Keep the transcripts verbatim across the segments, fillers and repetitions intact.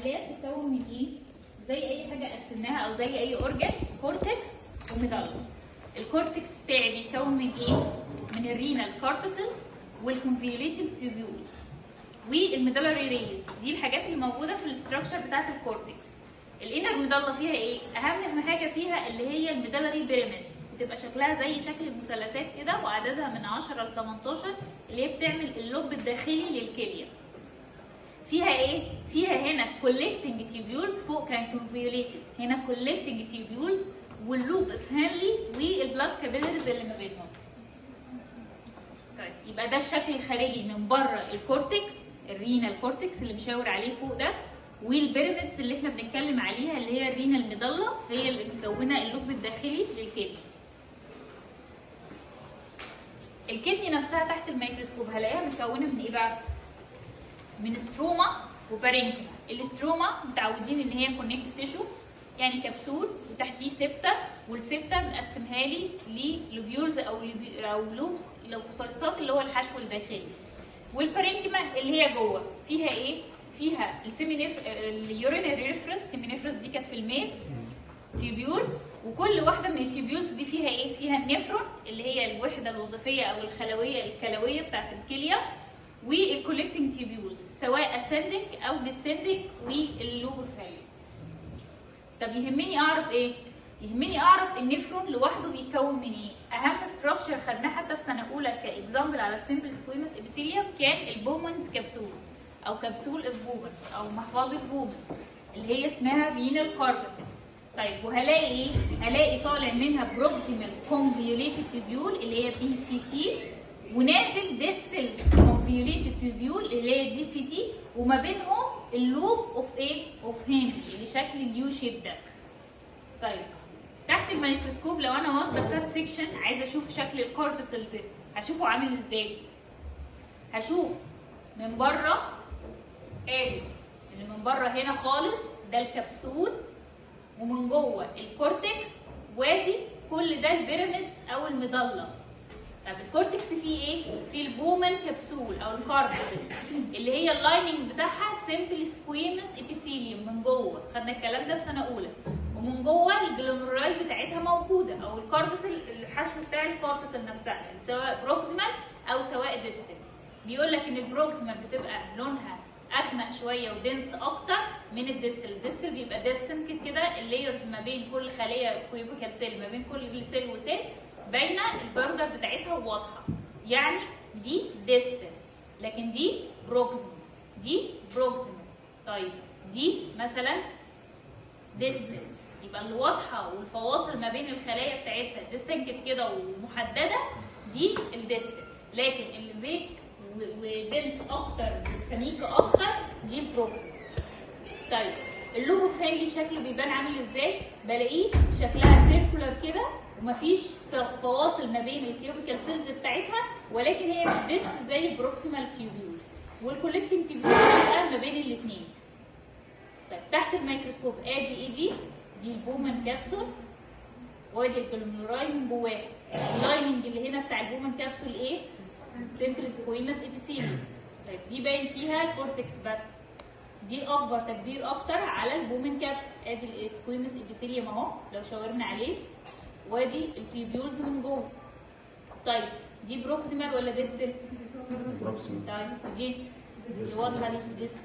الخليه بتتكون من ايه؟ زي اي حاجه قسمناها او زي اي اورجان، كورتكس وميدالا. الكورتكس بتاعي بيتكون من ايه؟ من الرينال كاربسلز والكونفيوليتد تيوبيولز والميدالاري ريز. دي الحاجات اللي موجوده في الاستراكشر بتاعت الكورتكس. الانر ميدالا فيها ايه؟ اهم حاجه فيها اللي هي الميدالاري بيراميدز، بتبقى شكلها زي شكل المثلثات كده وعددها من عشرة ل تمنتاشر، اللي هي بتعمل اللوب الداخلي للكليه. فيها ايه؟ فيها هنا كولكتنج تيوبيولز، فوق كان كونفيوليتد، هنا كولكتنج تيوبيولز واللوب افهانلي والبلاد كابيلاريز اللي ما بينهم. طيب يبقى ده الشكل الخارجي من بره الكورتكس، الرينال كورتكس اللي مشاور عليه فوق ده، والبيراميدز اللي احنا بنتكلم عليها اللي هي الرينال ميدالا، هي اللي مكونه اللوب الداخلي للكدني. الكدني نفسها تحت الميكروسكوب هلاقيها متكونه من ايه بقى؟ من ستروما وبارينكيما. الاستروما متعودين ان هي كونكتيف تيشو، يعني كبسول وتحتيه سبتة، والسبتة مقسمها لي للوبيولز او او لوبس، لو فصيصات اللي هو الحشو الداخلي. والبارينكيما اللي هي جوه فيها ايه؟ فيها السيمينيف اليورينري ريفرس، السيمينيفرس دي كانت في الميل تيوبيولز، وكل واحده من التيوبيولز دي فيها ايه؟ فيها النفرون اللي هي الوحده الوظيفيه او الخلويه الكلويه بتاعت الكليه، والكولكتنج تيوبيولز سواء اسندنج او ديسندنج، واللوب افهانلي. طب يهمني اعرف ايه؟ يهمني اعرف النفرون لوحده بيتكون من ايه؟ اهم ستراكشر خدناه حتى في سنه اولى كاكزامبل على السمبل سكويمس ابيثيليوم كان البومنز كبسول او كبسول البومنز او محفظه بومن اللي هي اسمها رينال كاربسل. طيب وهلاقي ايه؟ هلاقي طالع منها بروكسيمال كونفيوليتد تيوبيول اللي هي بي سي تي، ونازل ديستال كونفيوليتد تيوبيول اللي هي دي سي تي، وما بينهم اللوب اوف ايه؟ اوف هنلي اللي شكل اليو شيب ده. طيب تحت الميكروسكوب لو انا واخده كات سيكشن عايزه اشوف شكل الكوربسل ده، هشوفه عامل ازاي؟ هشوف من بره ادي اللي من بره هنا خالص ده الكبسول، ومن جوه الكورتكس، وادي كل ده البيراميدز او الميدالا. طب الكورتكس فيه ايه؟ فيه البومن كبسول او الكاربسل اللي هي اللايننج بتاعها سمبل سكويمس ابيثيليوم من جوه، خدنا الكلام ده في سنه اولى. ومن جوه الجلوميرولاي بتاعتها موجوده او الكاربسل، الحشو بتاع الكاربسل نفسها سواء بروكسيمال او سواء ديستال. بيقول لك ان البروكسيمال بتبقى لونها اغمق شويه ودنس اكتر من الديستال. الديستال بيبقى ديستنت كده، اللايرز ما بين كل خليه كيوبيكال سيل، ما بين كل سيل وسيل باينه البوردر بتاعتها واضحه، يعني دي ديستال، لكن دي بروكسيمال، دي بروكسيمال. طيب دي مثلا ديستال، يبقى اللي واضحه والفواصل ما بين الخلايا بتاعتها ديستنكت كده ومحدده دي الديستال، لكن اللي فيك ودنس اكتر سميكه اكتر دي البروكسيمال. طيب اللوب اوف هنلي شكله بيبان عامل ازاي؟ بلاقيه شكلها سيركولار كده ومفيش فواصل ما بين الكيوبيكال سيلز بتاعتها، ولكن هي مش دنس زي البروكسيمال تيوبيول، والكولكتنج تيوبيول بتبقى ما بين الاثنين. طيب تحت الميكروسكوب ادي ايه دي؟ دي البومن كابسول، وادي الجلوميرولاي من جواها. اللايننج اللي هنا بتاع البومن كابسول ايه؟ سمبل سكويمس ابيثيليوم. طيب دي باين فيها الكورتكس بس، دي اكبر تكبير اكتر على البومن كابسول. ادي السكويمس ابيثيليوم اهو لو شاورنا عليه، وادي التيوبيولز من جوه. طيب دي بروكسيمال ولا ديستال؟ بروكسيمال. طيب دي اللي واضحه دي ديستال.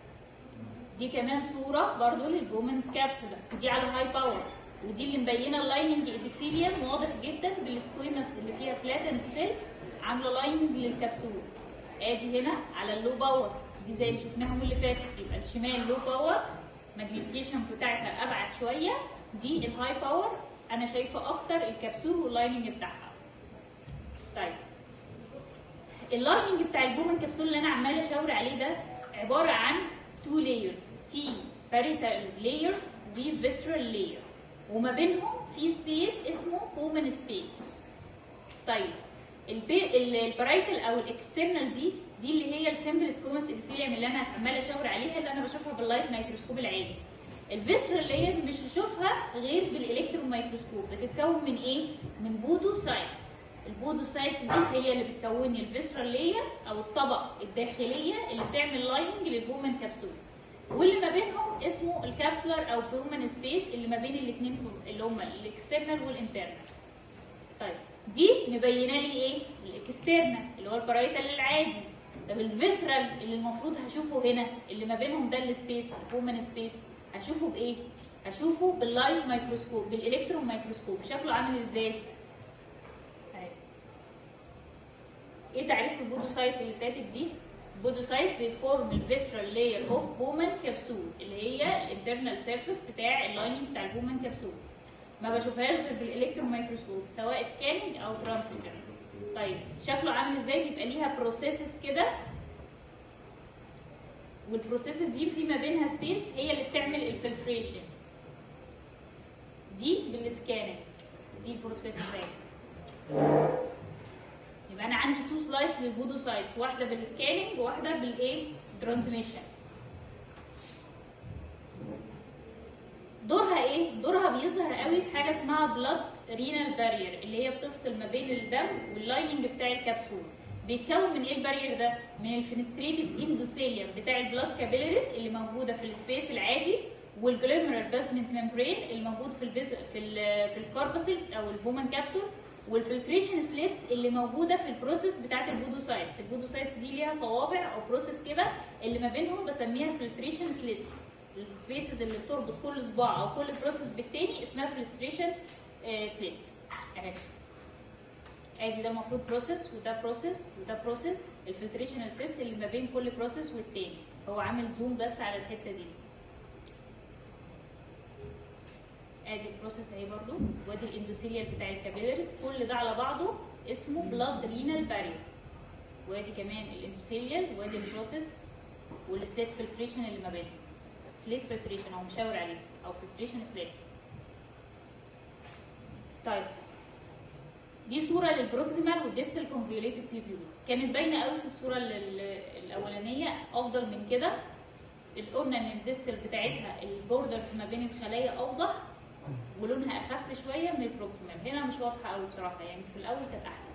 دي كمان صوره برضو للبومنز كابسول بس دي على هاي باور، ودي اللي مبينه اللايننج ابيثيليوم واضح جدا بالسكويمس اللي فيها فلاتند سيلز عامله لايننج للكبسول. ادي هنا على اللو باور، دي زي اللي شفناهم اللي فاتت، يبقى الشمال لو باور ماجنيفيكيشن بتاعتها ابعد شويه، دي الهاي باور انا شايفه اكتر الكبسول واللايننج بتاعها. طيب اللايننج بتاع البومن كبسول اللي انا عماله اشاور عليه ده عباره عن تو لايرز، في باريتال لايرز ودي فيسرال لاير، وما بينهم في سبيس اسمه بومن سبيس. طيب البرايتال او الاكسترنال دي دي اللي هي السمبل سكومس ابيثيليوم اللي انا عماله اشاور عليها، اللي انا بشوفها باللايت مايكروسكوب العادي. الفيسرال لاير مش هشوفها غير بالالكترون مايكروسكوب. بتتكون من ايه؟ من بودوسايتس. البودوسايتس دي هي اللي بتكون الفيسرال لاير او الطبقه الداخليه اللي بتعمل لايننج للبومن كبسول، واللي ما بينهم اسمه الكابسولار او برومان سبيس اللي ما بين الاثنين اللي هما الاكسترنال والانترنال. طيب دي مبينه لي ايه؟ الاكسترنال اللي هو البارايتال العادي. طب الفيسرال اللي المفروض هشوفه هنا اللي ما بينهم ده السبيس البرومان سبيس، هشوفه بايه؟ هشوفه باللايت مايكروسكوب بالالكترون مايكروسكوب. شكله عامل ازاي؟ اهي. ايه تعريف البودوسايت اللي فاتت دي؟ البودوسايت زي فورم الفيسرال لاير اوف بومان كبسول اللي هي الانترنال سيرفيس بتاع اللايننج بتاع البومان كبسول. ما بشوفهاش غير بالالكترون مايكروسكوب سواء سكاننج او ترانسيتر. طيب شكله عامل ازاي؟ بيبقى ليها بروسيسز كده، والبروسيسز دي في ما بينها سبيس هي اللي بتعمل الفلتريشن. دي بالسكاننج، دي البروسيسز اهي. يبقى انا عندي تو سلايدز للبودوسايتس، واحده بالسكاننج وواحده بالايه؟ ترانسميشن. دورها ايه؟ دورها بيظهر قوي في حاجه اسمها بلاد رينال بارير اللي هي بتفصل ما بين الدم واللايننج بتاع الكبسول. بيتكون من ايه البارير ده؟ من الفينستريتد اندوثيليوم بتاع البلاد كابيلاريز اللي موجوده في السبيس العادي، والجلوميرال بازمنت ممبرين اللي موجود في البز... في ال... في الكارباسيل او البومان كابسول، والفلتريشن سليتس اللي موجوده في البروسيس بتاعت البودوسايتس. البودوسايتس دي ليها صوابع او بروسيس كده اللي ما بينهم بسميها فلتريشن سليتس. السبيسز اللي بتربط كل صباع او كل بروسيس بالتاني اسمها فلتريشن سليتس. اهي ادي ده المفروض بروسيس وده بروسيس وده بروسيس، الفلتريشن سليتس اللي ما بين كل بروسيس والتاني. هو عامل زوم بس على الحته دي. ادي البروسيس اهي برضو، وادي الاندوثيليال بتاع الكابيلاريز. كل ده على بعضه اسمه بلاد رينال بارير. وادي كمان الاندوثيليال، وادي البروسيس والسليت فلتريشن اللي ما بينهم. سليت فلتريشن او مشاور عليه او فلتريشن سليت. طيب دي صوره للبروكسيمال والديستال كونفيوليتد تيبيولز. كانت باينه قوي في الصوره الاولانيه، افضل من كده. قلنا ان الديستال بتاعتها البوردرز ما بين الخلايا اوضح ولونها اخف شويه من البروكسيمال. هنا مش واضحه قوي بصراحه، يعني في الاول كانت احلى.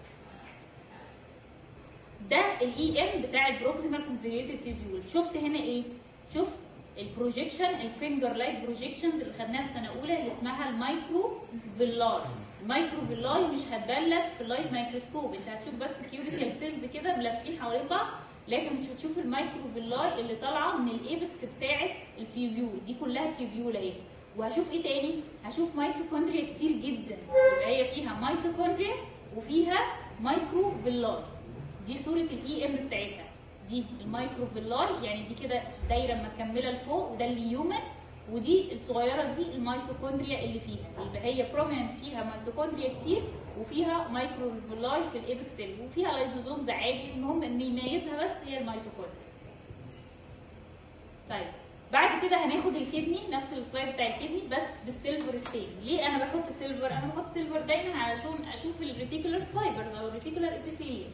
ده الاي ام بتاع البروكسيمال كونفيوليتد تيبيول. شفت هنا ايه؟ شفت البروجيكشن الفينجر لايك بروجيكشنز اللي خدناها في سنه اولى اللي اسمها المايكرو فيلاي. المايكرو فيلاي مش هتبان لك في اللايت مايكروسكوب، انت هتشوف بس كيوريكال سيلز كده ملفين حوالين بعض، لكن مش هتشوف المايكرو فيلاي اللي طالعه من الايبكس بتاعه التيوبيول. دي كلها تيوبيول اهي. وهشوف ايه تاني؟ هشوف ميتوكوندريا كتير جدا، يبقى هي فيها ميتوكوندريا وفيها مايكرو فيلاي. دي صوره الاي ام بتاعتها. دي المايكرو فيلاي، يعني دي كده دايره مكمله لفوق، وده اليومن، ودي الصغيره دي الميتوكوندريا اللي فيها. يبقى هي بروميننت فيها ميتوكوندريا كتير وفيها مايكرو فيلاي في الايبكس سيل، وفيها لايزوزومز عادي. المهم ان يميزها بس هي الميتوكوندريا. طيب بعد كده هناخد الكدني، نفس السلايد بتاع الكدني بس بالسيلفر ستين. ليه انا بحط سيلفر؟ انا بحط سيلفر دايما علشان اشوف الريتيكولار فايبرز او الريتيكولار ابيثيليوم.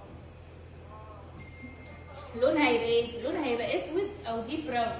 لونها هيبقى ايه؟ لونها هيبقى اسود او ديب براون.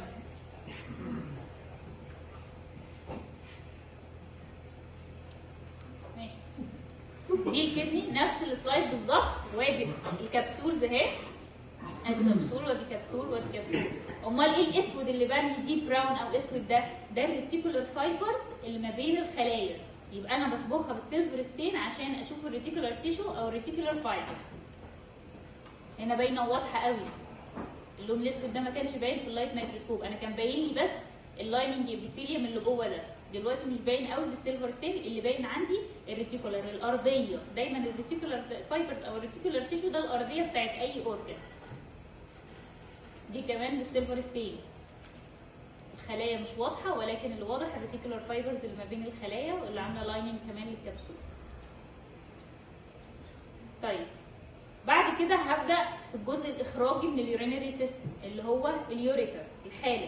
ماشي. دي الكدني نفس السلايد بالظبط، وادي الكبسولز اهي. ادي كبسول وادي كبسول وادي كبسول. امال ايه الاسود اللي بني ديب براون او اسود ده؟ ده الريتيكولار فايبرز اللي ما بين الخلايا. يبقى انا بصبغها بالسيلفر ستين عشان اشوف الريتيكولار تيشو او الريتيكولار فايبر. هنا باينه واضحه قوي. اللون الاسود ده ما كانش باين في اللايت مايكروسكوب، انا كان باين لي بس اللايننج ابيثيليوم اللي جوه ده. دلوقتي مش باين قوي بالسيلفر ستين، اللي باين عندي الريتيكولار الارضيه. دايما الريتيكولار فايبرز او الريتيكولار تيشو ده الارضيه بتاعت اي اورجن. دي كمان بالسيلفر ستين. الخلايا مش واضحه، ولكن اللي واضح الريتيكولار فايبرز اللي ما بين الخلايا واللي عامله لايننج كمان للكبسول. طيب بعد كده هبدا في الجزء الاخراجي من اليورينري سيستم اللي هو اليوريتر الحالب.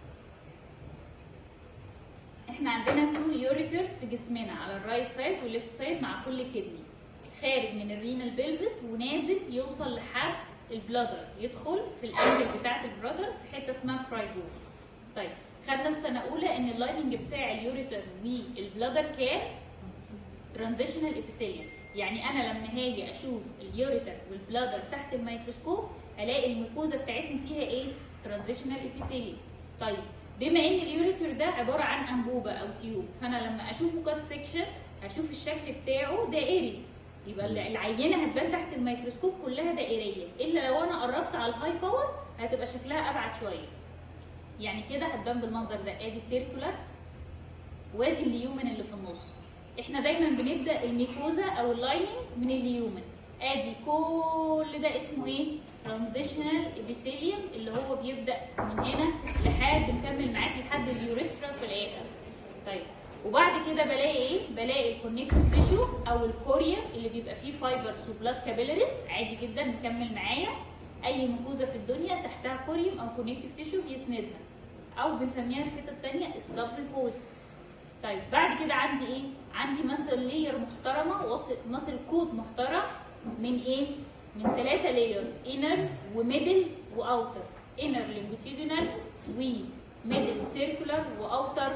احنا عندنا تو يوريتر في جسمنا على الرايت سايد والليفت سايد مع كل كدني، خارج من الرينال بيلفس ونازل يوصل لحد البلادر، يدخل في الانجل بتاعت البلادر في حته اسمها برايفور. طيب خدنا في سنه اولى ان اللايننج بتاع اليوريتر والبلادر كان ترانزيشنال ابيثيليوم. يعني انا لما هاجي اشوف اليوريتر والبلادر تحت الميكروسكوب هلاقي الميكوزا بتاعتهم فيها ايه؟ ترانزيشنال ابيثيليوم. طيب بما ان اليوريتر ده عباره عن انبوبه او تيوب، فانا لما اشوفه كات سيكشن هشوف الشكل بتاعه دائري، يبقى العينه هتبان تحت الميكروسكوب كلها دائريه، الا لو انا قربت على الهاي باور هتبقى شكلها ابعد شويه. يعني كده هتبان بالمنظر ده، ادي سيركولار وادي اليومن اللي في النص. احنا دايما بنبدا الميكوزا او اللايننج من اليومن. ادي كل ده اسمه ايه؟ ترانزيشنال ابيثيليوم، اللي هو بيبدا من هنا لحد مكمل معاك لحد اليوريسترا في الاخر. طيب وبعد كده بلاقي ايه؟ بلاقي الكونكتيف تيشو او الكوريا اللي بيبقى فيه فايبرز وبلاد كابيلاريز عادي جدا مكمل معايا. اي ميكوزا في الدنيا تحتها كوريوم او كونكتيف تيشو بيسندها، او بنسميها في الحته الثانيه السب ميكوزا. طيب بعد كده عندي ايه؟ عندي مثل لير محترمه، مثل كود محترم من ايه؟ من ثلاثه لير، انر وميدل واوتر. انر لونجيتيودينال وميدل سيركولار واوتر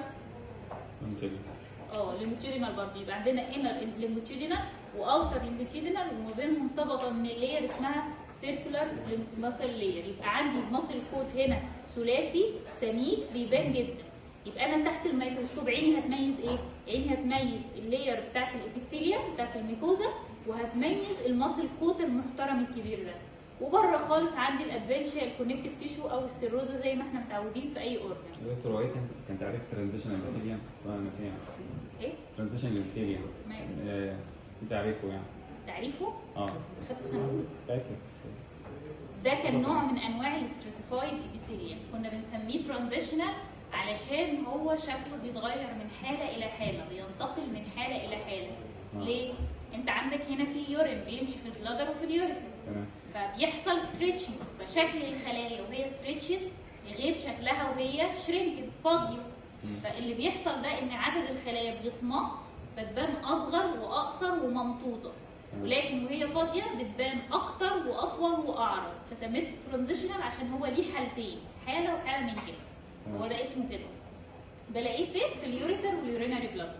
اه لونجيتيودينال برضه. يبقى عندنا انر لونجيتيودينال واوتر لونجيتيودينال وما بينهم طبقه من اللير اسمها سيركولار مثل لير. يبقى عندي مثل كود هنا ثلاثي سميك بيبان جدا. يبقى انا تحت الميكروسكوب عيني هتميز ايه؟ عيني هتميز اللير بتاعت الابيثيليوم بتاعت الميكوزا، وهتميز الماسل كوت المحترم الكبير ده. وبره خالص عندي الادفنشيا الكونكتيف تيشو او السيروزا زي ما احنا متعودين في اي اورجن. دكتور هو كان كان تعريف ترانزيشن ابيثيليوم اصلا نسينا. ايه؟ ترانزيشن ابيثيليوم. ايه تعريفه يعني؟ تعريفه؟ اه خدته سنه اولى. فاكر. ده كان نوع من انواع الاستراتيفايد ابيثيليوم، كنا بنسميه ترانزيشنال علشان هو شكله بيتغير من حاله الى حاله، بينتقل من حاله الى حاله. آه. ليه؟ انت عندك هنا في يورين بيمشي في البلادر وفي اليورين، فبيحصل ستريتشنج، فشكل الخلايا وهي ستريتشنج غير شكلها وهي شرينكد فاضيه. فاللي بيحصل ده ان عدد الخلايا بيتمط فتبان اصغر واقصر وممطوطه، ولكن وهي فاضيه بتبان اكتر واطول واعرض، فسميته ترانزيشنال عشان هو ليه حالتين، حاله وحاله من كده. هو ده اسمه كده. بلاقيه فين؟ في اليوريتر واليوريناري بلاد.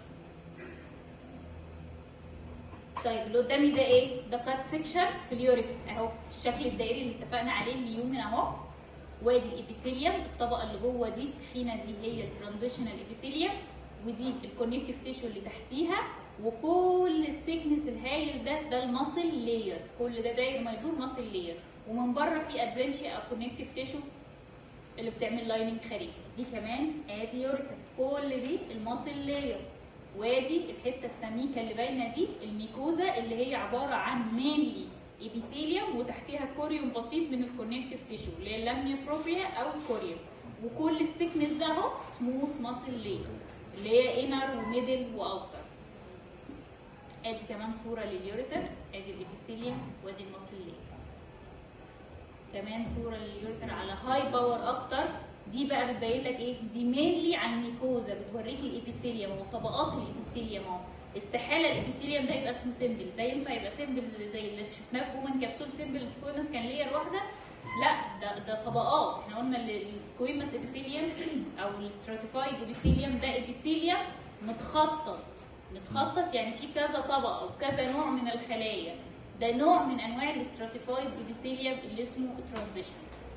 طيب اللي قدامي ده ايه؟ ده كات سيكشن في اليوريتر اهو، الشكل الدائري اللي اتفقنا عليه اليومن اهو. وادي الابيثيليوم، الطبقه اللي جوه دي التخينه دي هي الترانزيشنال ابيثيليوم، ودي الكونكتيف تيشو اللي تحتيها، وكل السيكنس الهايل ده ده الماسل لاير، كل ده داير ما يدور ماسل لاير، ومن بره في ادفنشيا او كونكتيف تيشو اللي بتعمل لايننج خارجي. دي كمان ادي يوريتر، كل دي الماسل لاير. وادي الحته السميكه اللي باينه دي الميكوزا اللي هي عباره عن مينلي ابيثيليوم وتحتها كوريوم بسيط من الكونكتيف تيشو اللي هي اللامنيا بروبريا او كوريوم، وكل السكنس ده اهو سموث ماسل لاير اللي هي انر وميدل واوتر. ادي كمان صوره لليوريتر، ادي الابيثيليوم وادي الماسل لاير. كمان صوره لليوريتر على هاي باور اكتر، دي بقى بتبين لك ايه؟ دي مينلي عن الميكوزا، بتوريك الابيثيليوم وطبقات الابيثيليوم اهو. استحاله الابيثيليوم ده يبقى اسمه سيمبل، ده ينفع يبقى سيمبل زي اللي شفناه في بومن كبسول سيمبل سكويمس كان لير واحده؟ لا، ده ده طبقات. احنا قلنا السكويمس ابيثيليوم او الستراتيفايد ابيثيليوم ده ابيثيليوم متخطط، متخطط يعني في كذا طبقه وكذا نوع من الخلايا. ده نوع من انواع الاستراتيفايد ابيثيليوم اللي اسمه ترانزيشن.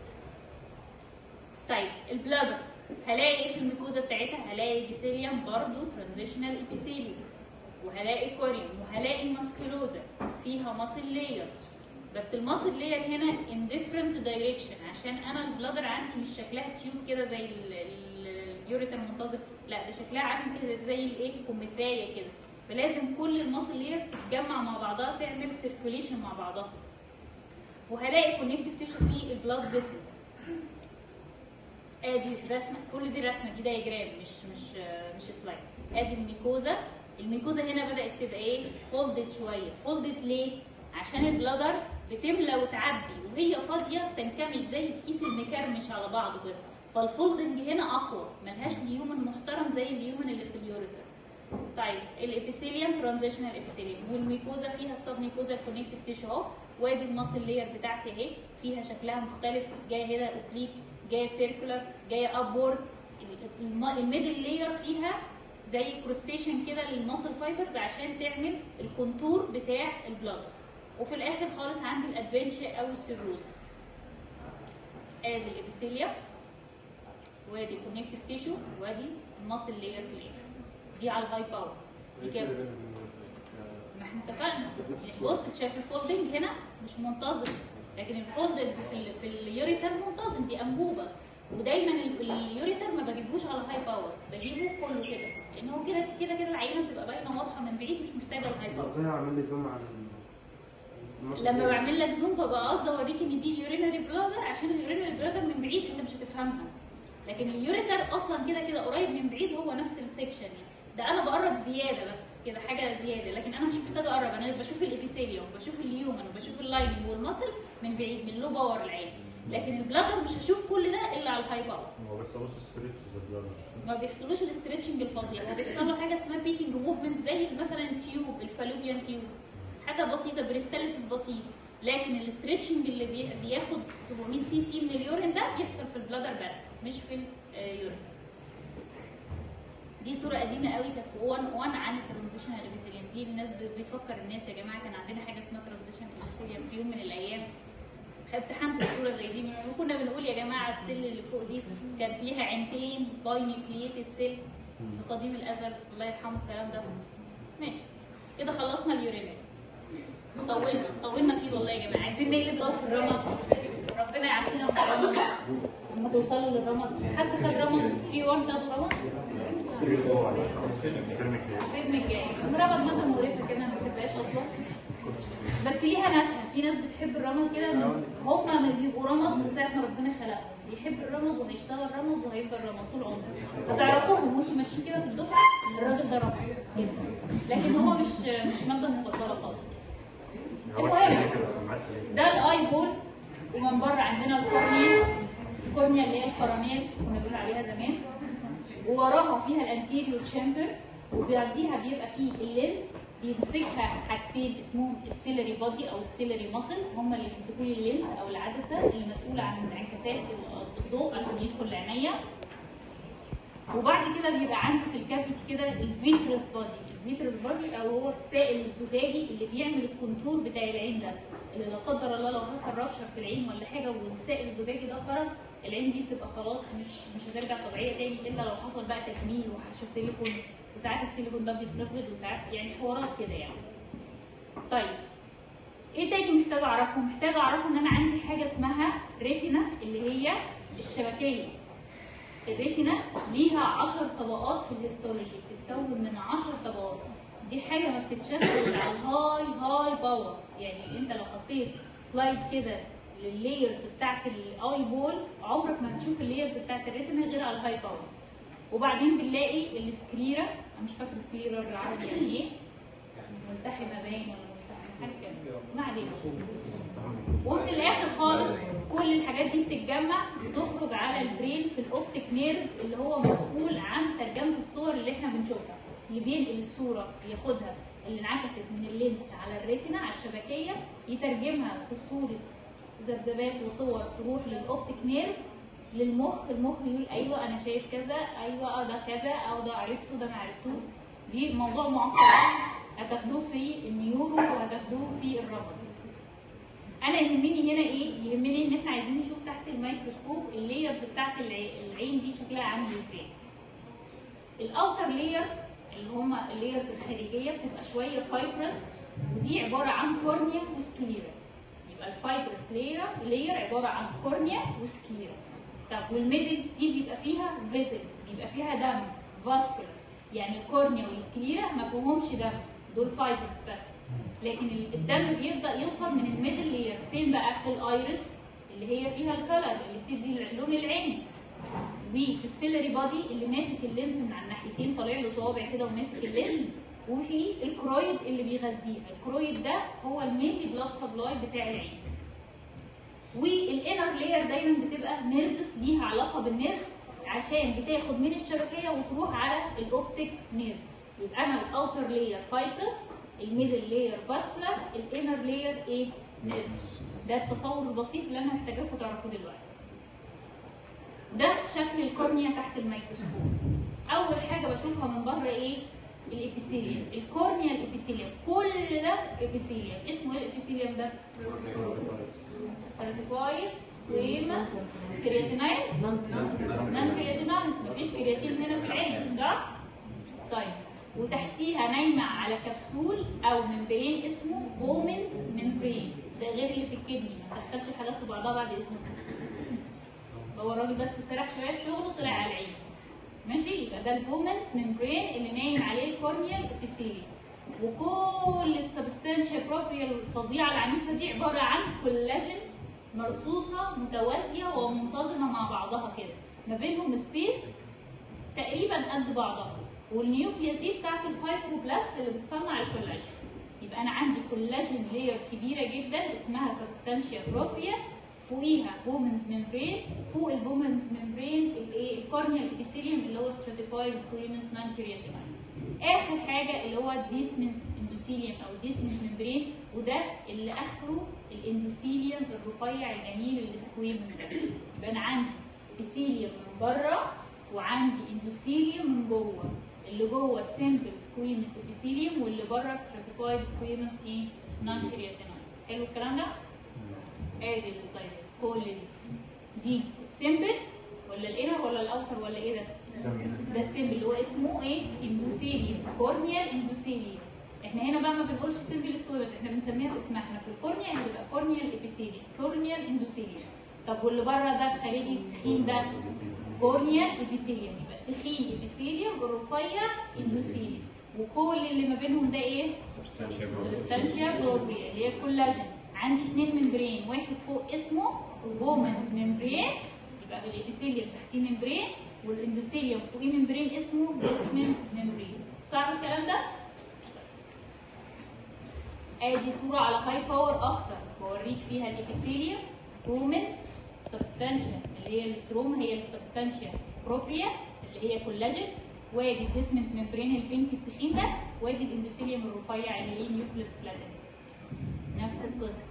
طيب البلادر هلاقي ايه في الميكوزا بتاعتها؟ هلاقي ابيثيليوم برضه ترانزيشنال ابيثيليوم، وهلاقي كوريوم، وهلاقي ماسكولوزا فيها ماسل لاير. بس الماسل لاير هنا ان ديفرنت دايركشن، عشان انا البلادر عندي مش شكلها تيوب كده زي اليوريتر المنتظم، لا ده شكلها عامل كده زي الايه؟ كومترايه كده. فلازم كل الماسل لاير تتجمع مع بعضها تعمل سيركوليشن مع بعضها. وهلاقي كونكتيف تيشو في البلاد فيسلز. ادي رسمه، كل دي رسمه، دي دايجرام مش مش مش سلايد. ادي الميكوزا، الميكوزا هنا بدات تبقى ايه؟ فولدد شويه. فولدد ليه؟ عشان البلادر بتملى وتعبي وهي فاضيه تنكمش زي الكيس المكرمش على بعضه كده، فالفولدنج هنا اقوى، ملهاش ليومن محترم زي الليومن اللي في اليوريتر. طيب الابيثيليوم ترانزيشنال ابيثيليوم، والميكوزا فيها السب ميكوزا الكونكتيف تيشو اهو. وادي الماسل لاير بتاعتي اهي، فيها شكلها مختلف، جايه هنا اوبليك، جايه سيركولار، جايه ابورد. الميدل لاير فيها زي كروستيشن كده للماسل فايبرز عشان تعمل الكونتور بتاع البلاد. وفي الاخر خالص عندي الادفنشيا او السيروزا. ادي الابيثيليوم وادي الكونكتيف تيشو وادي الماسل لاير في الاخر. دي على الهاي باور. دي كده ما احنا اتفقنا. بص شايف الفولدنج هنا مش منتظم، لكن الفولدنج في ال في اليوريتر منتظم، دي انبوبه. ودايما اليوريتر ما بجيبوش على هاي باور، بجيبه كله كده، لان هو كده كده كده العينه بتبقى باينه واضحه من بعيد، مش محتاجه الهاي باور. ازاي اعمل لي زوم على لما بعمل لك زوم ببقى قصدي اوريك ان دي اليورينري بلادر، عشان اليورينري بلادر من بعيد انت مش هتفهمها، لكن اليوريتر اصلا كده كده قريب من بعيد، هو نفس السكشن يعني. ده انا بقرب زياده بس كده حاجه زياده، لكن انا مش محتاجه اقرب، انا بشوف الابيثيليوم وبشوف اليومن وبشوف اللايننج والمسل من بعيد، من لو باور العين. لكن البلادر مش هشوف كل ده الا على الهاي باور. ما بيحصلوش ستريتش زي البلادر، ما بيحصلوش الاسترتشنج الفظيع، هو بيحصل له حاجه اسمها بيكينج موفمنت زي مثلا التيوب، الفالوبيان تيوب، حاجه بسيطه، بريستاليسيس بسيط. لكن الاسترتشنج اللي بياخد سبعمية سي سي من اليورين ده بيحصل في البلادر بس، مش في اليورين. دي صوره قديمه قوي كانت في واحد واحد عن الترانزيشنال ابيثيليوم. دي الناس بيفكر الناس يا جماعه كان عندنا حاجه اسمها ترانزيشنال ابيثيليوم في يوم من الايام. امتحنت صوره زي دي، كنا بنقول يا جماعه السيل اللي فوق دي كانت ليها عينتين باي نيوكلييتد سيل في قديم الازل، الله يرحمه الكلام ده. ماشي كده خلصنا اليورينال. طولنا طولنا فيه والله يا جماعه، عايزين نقلب بقى في الرمد. ربنا يعافينا من الرمد لما توصلوا للرمد. حد خد رمد سي واحد؟ تاخدوا رمد؟ الترم الجاي. الرمد ماده مقرفه كده ما بحبهاش اصلا، بس ليها ناسها. في ناس بتحب الرمد كده، هم بيبقوا رمد من ساعه ما ربنا خلقهم، بيحب الرمد وهيشتغل رمد وهيفضل رمد طول عمره. هتعرفوهم وانتوا ماشيين كده في الدفعه الراجل ده رمد كده، لكن هو مش مش ماده مفضله خالص. المهم ده الاي بول، ومن بره عندنا الكورنيا، الكورنيا اللي هي القرنيه كنا بنقول عليها زمان، ووراها فيها الانتيريور تشامبر، وبعديها بيبقى فيه اللينس بيمسكها حاجتين اسمهم السيلري بودي او السيلري ماسلز، هم اللي بيمسكوا لي اللينس او العدسه اللي مسؤوله عن انعكاسات الضوء عشان يدخل لعينيا. وبعد كده بيبقى عندي في الكافيتي كده الفيترس بودي. الفيترس بودي او هو السائل الزجاجي اللي بيعمل الكونتور بتاع العين ده، اللي لا قدر الله لو حصل رابشر في العين ولا حاجه والسائل الزجاجي ده خرج، العين دي بتبقى خلاص مش مش هترجع طبيعيه تاني، الا لو حصل بقى تكميل وحشو سيليكون، وساعات السيليكون ده بيترفض وساعات يعني حوارات كده يعني. طيب ايه تاني محتاجه اعرفه؟ محتاجه اعرفه ان انا عندي حاجه اسمها ريتينا اللي هي الشبكيه. الريتينا ليها عشر طبقات في الهيستولوجي، بتتكون من عشر طبقات. دي حاجه ما بتتشافش الا على الهاي هاي باور، يعني انت لو حطيت سلايد كده لللايرز بتاعت الاي بول عمرك ما هتشوف اللايرز بتاعت الريتينا غير على الهاي باور. وبعدين بنلاقي السكليرا، انا مش فاكره سكليرا بالعربي يعني ايه، ملتحمه باين ولا ملتحمه حاجه كده، ما علينا. ومن الاخر خالص كل الحاجات دي بتتجمع وتخرج على البرين في الاوبتيك نيرف اللي هو مسؤول عن ترجمه الصور اللي احنا بنشوفها، اللي بينقل الصوره ياخدها اللي انعكست من اللينس على الريتنا على الشبكيه، يترجمها في صوره ذبذبات وصور تروح للاوبتيك نيرف للمخ. المخ يقول ايوه انا شايف كذا، ايوه اه ده كذا، او ده عرفته ده ما عرفتوش. دي موضوع معقد هتاخدوه في النيورو وهتاخدوه في الرمد. انا يهمني هنا ايه؟ يهمني ان احنا عايزين نشوف تحت الميكروسكوب اللايرز بتاعت العين دي شكلها عامل ازاي. الاوتر لاير اللي هم اللايرز الخارجيه بتبقى شويه فايبرس، ودي عباره عن كورنيا وسكليرا. يبقى الفايبرس لاير لاير عباره عن كورنيا وسكليرا. طب والميدل دي بيبقى فيها فيزلز، بيبقى فيها دم فاسكولار، يعني الكورنيا والسكليرا ما فيهمش دم، دول فايبرز بس. لكن الدم بيبدا يوصل من الميدل لاير فين بقى؟ في الايرس اللي هي فيها الكلر اللي بتدي لون العين، وفي السيلري بودي اللي ماسك اللينز من على الناحيتين طالع له صوابع كده وماسك اللينز، وفي الكرويد اللي بيغذيها. الكرويد ده هو المينلي بلاد سبلاي بتاع العين. والانر لاير دايما بتبقى نيرفس ليها علاقه بالنيرف عشان بتاخد من الشبكيه وتروح على الاوبتيك نيرف. يبقى انا الاوتر لاير فايبرس، الميدل لاير فاسكولار، الانر لاير ايه؟ نيرفس. ده التصور البسيط اللي انا محتاجاكم تعرفوه دلوقتي. ده شكل الكورنيا تحت الميكروسكوب. اول حاجه بشوفها من بره ايه؟ الابيثيليوم، الكورنيال ابيثيليوم، كل ده ابيثيليوم. اسمه ايه الابيثيليوم ده؟ ستراتيفايد سكويمس كرياتينايز نون كرياتينايز، مفيش كرياتين هنا في العين ده. طيب وتحتيها نايمه على كبسول او ممبرين اسمه بومنز ممبرين، ده غير اللي في الكدني، ما دخلش حاجات في بعضها بعد اذنكم. هو الراجل بس سرح شويه في شغله طلع على العين. ماشي، يبقى ده البومنز ممبرين اللي نايم عليه الكورنيال ابيثيليوم. وكل السبستانشيا بروبريا الفظيعه العنيفه دي عباره عن كولاجين مرصوصه متوازيه ومنتظمه مع بعضها كده، ما بينهم سبيس تقريبا قد بعضها، والنيوكليوس دي بتاعت الفايبروبلاست اللي بتصنع الكولاجين. يبقى انا عندي كولاجين لاير كبيره جدا اسمها سبستانشيا بروبريا، فوقيها بومنز ممبرين، فوق البومنز ممبرين الايه الكورنيال ابيثيليوم اللي هو ستراتيفايد سكويمس نون كرياتينايز. اخر حاجه اللي هو الديسمنت اندوثيليوم او الديسمنت ممبرين، وده اللي اخره الاندوثيليوم الرفيع الجميل السكويمس ده. يبقى انا عندي ابيثيليوم من بره وعندي اندوثيليوم من جوه، اللي جوه سمبل سكويمس ابيثيليوم واللي بره ستراتيفايد سكويمس ايه نون كرياتينايز. حلو الكلام ده؟ ادي السلايد كل دي دي السمبل ولا الانر ولا الاوتر ولا ايه ده؟ ده السمبل اللي هو اسمه ايه؟ اندوثيليوم، كورنيال اندوثيليوم. احنا هنا بقى ما بنقولش سمبل سكويمس، احنا بنسميها باسمها احنا في الكورنيا هتبقى كورنيال ابيثيليوم، كورنيال اندوثيليوم. طب واللي بره ده الخارجي التخين ده كورنيال ابيثيليوم، يبقى تخين ابيثيليوم الرفيع اندوثيليوم، وكل اللي ما بينهم ده ايه؟ سبستانشيا بروبريا اللي هي الكولاجين. عندي اثنين ممبرين، واحد فوق اسمه البومنز ممبرين، يبقى الابيثيليوم تحتيه ممبرين، والاندوثيليوم فوقيه ممبرين اسمه بيسمنت ممبرين. صعب الكلام ده؟ ادي صوره على هاي باور اكتر بوريك فيها الابيثيليوم، بومنز، سبستانشيا اللي هي الاستروما هي السبستانشيا بروبريا اللي هي كولاجين، وادي البيسمنت ممبرين البينك التخين ده، وادي الاندوثيليوم الرفيع اللي ليه نيوكليوس فلاتن. نفس القصه.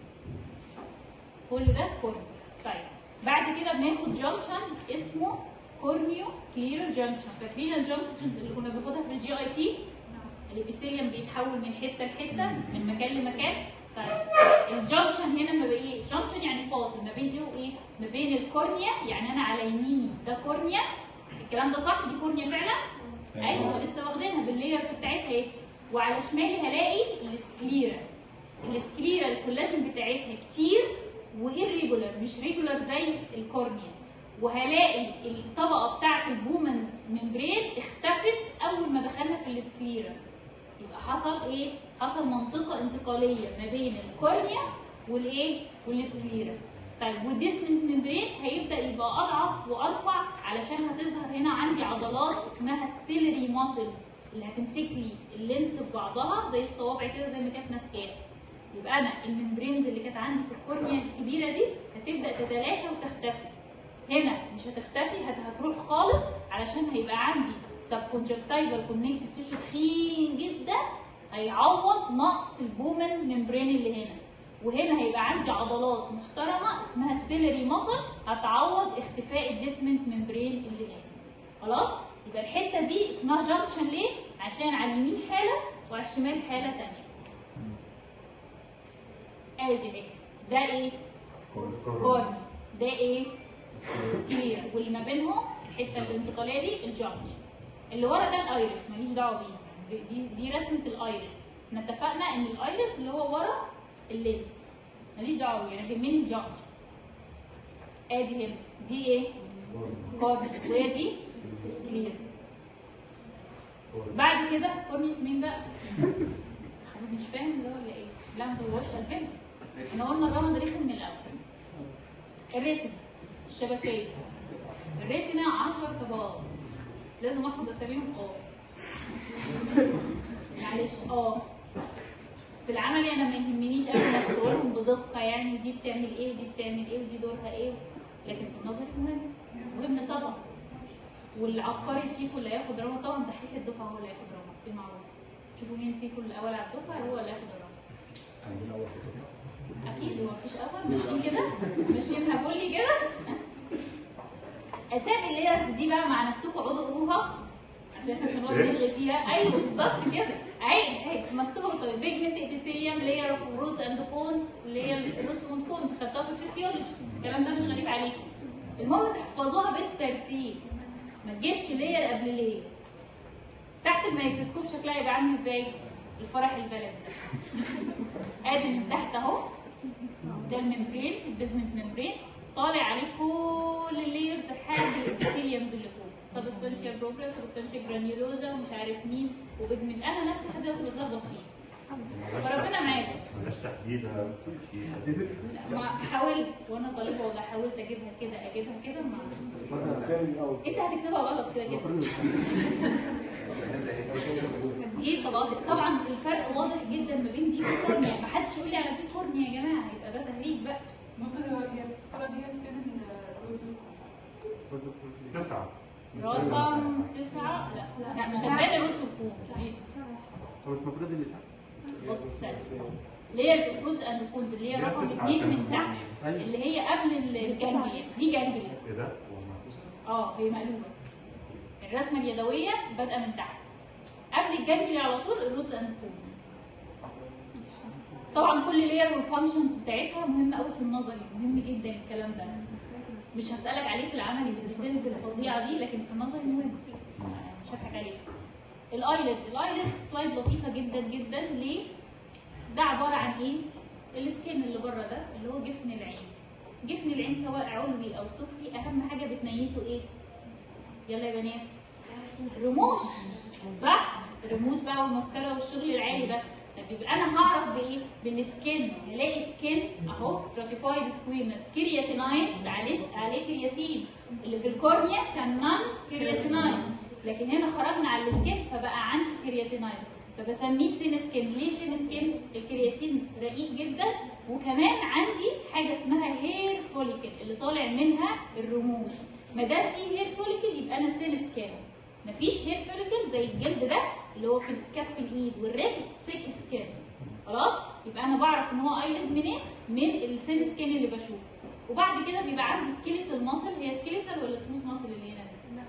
كل ده كورنيو. طيب بعد كده بناخد جانكشن اسمه كورنيو سكليرال جانكشن. فاكرين الجانكشن اللي كنا بناخدها في الجي اي سي؟ الابيثيليوم بيتحول من حته لحته، من مكان لمكان. طيب الجانكشن هنا ما بين ايه؟ جانكشن يعني فاصل ما بين ايه وايه؟ ما بين الكورنيا، يعني انا على يميني ده كورنيا، الكلام ده صح؟ دي كورنيا فعلا؟ ايوه لسه واخدينها بالليرز بتاعتها ايه؟ وعلى شمالي هلاقي السكليرا. السكليرا الكولاجين بتاعتها كتير وإيريجولار، مش ريجولار زي الكورنيا. وهلاقي الطبقه بتاعت البومنز ممبرين اختفت اول ما دخلنا في السكليرا. يبقى حصل ايه؟ حصل منطقه انتقاليه ما بين الكورنيا والايه؟ والسكليرا. طيب والديسمنت ممبرين هيبدا يبقى اضعف وارفع علشان هتظهر هنا عندي عضلات اسمها السيلري ماسلز اللي هتمسك لي اللينس ببعضها زي الصوابع كده زي ما كانت ماسكاها. يبقى انا الممبرينز اللي كانت عندي في الكورنيا الكبيره دي هتبدا تتلاشى وتختفي. هنا مش هتختفي، هتروح خالص علشان هيبقى عندي سبكونجكتيفال كونكتيف تيشو تخين جدا هيعوض نقص البومن ممبرين اللي هنا. وهنا هيبقى عندي عضلات محترمه اسمها السيلري ماسل هتعوض اختفاء الديسمنت ممبرين اللي هنا. خلاص؟ يبقى الحته دي اسمها جانكشن ليه؟ عشان على اليمين حاله وعلى الشمال حاله ثانيه. ادي اهي. ده ايه؟ كورني. ده ايه؟ سكليرا. واللي ما بينهم الحته الانتقاليه دي الجانكشن. اللي ورا ده الايرس ماليش دعوه بيه. دي دي رسمه الايرس. احنا اتفقنا ان الايرس اللي هو ورا اللينس ماليش دعوه بيه، انا يهمني الجانكشن. ادي هنا دي ايه؟ كورني. وهي دي سكليرا. بعد كده كورني مين بقى؟ حافظ مش فاهم ده ولا ايه؟ لا ما تقولوش قلبنا. احنا قلنا الرمد رخم من الاول. الريتنا الشبكيه. الريتنا عشر طبقات. لازم احفظ اساميهم اه. معلش اه. في العملي انا ما يهمنيش ابدا اقولهم بدقه يعني ودي بتعمل ايه ودي بتعمل ايه ودي دورها ايه، لكن في النظري مهم. مهم طبعا. والعبقري فيكم اللي هياخد رمد طبعا دحيح الدفعه هو اللي هياخد رمد، دي معروفه. شوفوا مين فيكم الاول على الدفعه هو اللي هياخد الرمد. عندنا اول اكيد هو مفيش اول، ماشيين كده ماشيين هبولي كده. اسامي الليرز دي بقى مع نفسكم اقعدوا قروها عشان احنا مش هنقعد نلغي فيها. ايوه بالظبط كده، اهي اهي مكتوبه. طيب بيجمنت ابيثيليوم لاير اوف روتس اند كونز، اللي هي الروتس اند كونز خدتها في الفسيولوجي، الكلام ده مش غريب عليكم. المهم تحفظوها بالترتيب، ما تجيبش لاير قبل لاير. تحت الميكروسكوب شكلها يبقى عامل ازاي؟ الفرح البلدي ادي من تحت اهو، ده الممبرين، البيزمنت ممبرين، طالع عليه كل اللايرز لحد الابيثيليومز اللي فوق، سبستانشيا بروبرا، سبستانشيا جرانيولوزا، ومش عارف مين وبيجمنت. انا نفسي لحد دلوقتي بتلخبط فيه، فربنا معاكم. مالهاش تحديد. ما حاولت وانا طالبه والله، حاولت اجيبها كده اجيبها كده، ما انت هتكتبها غلط كده كده. ايه طبعا طبعا الفرق واضح جدا ما بين دي والكورنيا، ما حدش يقول لي على دي كورنيا يا جماعه، يبقى ده تهريج بقى. ممكن هي الصورة ديت فين تسعة. رقم تسعة. لا لا مش هتبان الروس والكون. هو مش المفروض اللي بص لايرز اوف روتس اند كونز اللي هي رقم اثنين من تحت، اللي هي قبل الجانجليا، دي جانجليا. ايه ده؟ اه هي مقلوبه. الرسمه اليدويه بادئه من تحت، قبل الجانجليا على طول الروتس اند كونز. طبعا كل لاير والفانكشنز بتاعتها مهمه قوي في النظري، مهم جدا الكلام ده. مش هسالك عليه في العملي بالديتيلز الفظيعه دي، لكن في النظري مهم، مش هضحك عليك. الايلت، الايلت سلايد لطيفه جدا جدا. ليه؟ ده عباره عن ايه؟ السكين اللي بره ده اللي هو جفن العين. جفن العين سواء علوي او سفلي، اهم حاجه بتميزه ايه؟ يلا يا بنات، رموش، صح؟ الرموش بقى والمسكره والشغل العالي ده. طب يبقى انا هعرف بايه؟ بالسكين. هلاقي سكين اهو ستراتيفايد سكويمس كرياتينايزد، عليه عليه كرياتين. اللي في الكورنيا كان نون كرياتينايزد، لكن هنا خرجنا على السكين فبقى عندي كرياتينايزد، فبسميه سين سكين. ليه سين سكين؟ الكرياتين رقيق جدا، وكمان عندي حاجه اسمها هير فوليكل اللي طالع منها الرموش. ما دام في هير فوليكل يبقى انا سين سكين. مفيش هير فوليكل زي الجلد ده اللي هو في كف الايد والرجل سيك سكين. خلاص؟ يبقى انا بعرف ان هو ايلد منين؟ من السين سكين اللي بشوفه. وبعد كده بيبقى عندي سكيليتال ماسل. هي سكيليتال ولا سموث ماسل اللي هنا؟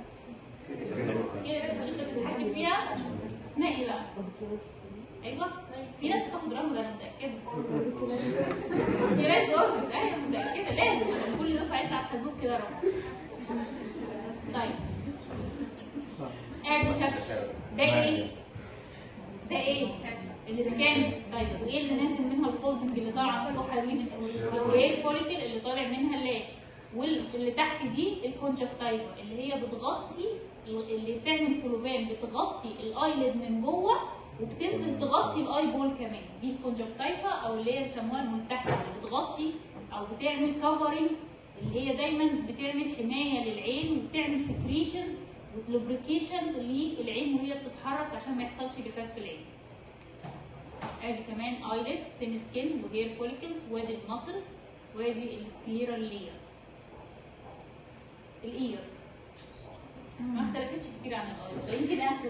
لا مش انت بتتحكم فيها؟ اسمها ايه بقى؟ ايوه في ناس بتاخد رمل، انا متاكده. في ناس اوربت، ايوه متاكده لازم كل دفعه يطلع خازوق كده رمل. طيب ادي شكل ده ايه؟ ده ايه؟ السكان. طيب وايه اللي نازل منها الفولدنج اللي طالعه مفتوحه دي؟ وايه الفوليكل اللي طالع منها اللاش. واللي تحت دي الكونجكتيفا اللي هي بتغطي، اللي بتعمل سلوفان بتغطي الايلid من جوه وبتنزل تغطي الاي بول كمان. دي الكونجكتيفا او اللي هي بيسموها الملتحمه، اللي بتغطي او بتعمل كفرنج، اللي هي دايما بتعمل حمايه للعين وبتعمل سكريشنز ولوبريكيشنز للعين وهي بتتحرك عشان ما يحصلش جفاف في العين. ادي كمان ايلت، سين سكين، وهير فوليكلز، وادي المسلز، وادي السكليرال لير. الاير ما اختلفتش كتير عن الاير، يمكن اسوء.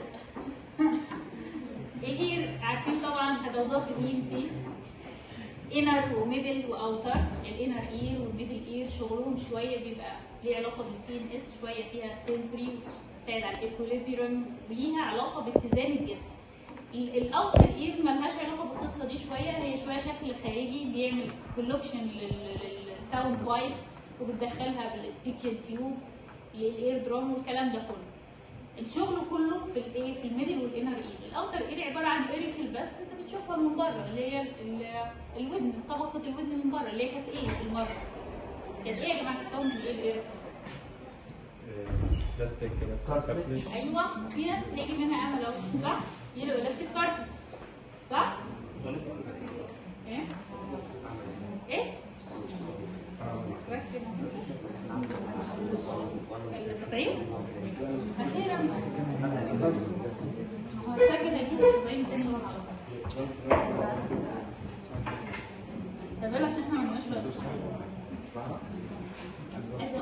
الاير عارفين طبعا هتوضح الاي ام تي، انر وميدل واوتر. الانر اير والميدل اير شغلهم شويه بيبقى ليه علاقه بالسي ان اس، شويه فيها سنسوري بتساعد على الايكوليبريم وليها علاقه باتزان الجسم. الاوتر اير مالهاش علاقه بالقصه دي شويه، هي شويه شكل خارجي بيعمل كولوكشن للساوند فايبس وبتدخلها بالاستيكيان تيوب للاير درام والكلام ده كله. الشغل كله في الايه؟ في الميدل والانر اير. الاوتر اير عباره عن ايريكل بس انت بتشوفها من بره، اللي هي الودن، طبقه الودن من بره اللي هي كانت ايه في المره؟ كانت ايه يا جماعه؟ بتتكون من ايه الاير؟ بلاستيك كده. ايوه في ناس هيجي منها امل اهو، صح؟ يلو الاستيك كارتون، صح؟ ايه؟ ايه؟ التسعين؟ أخيرا هو سجل أكيد التسعين تاني ورا طب يلا عشان احنا معندناش وقت. عايزة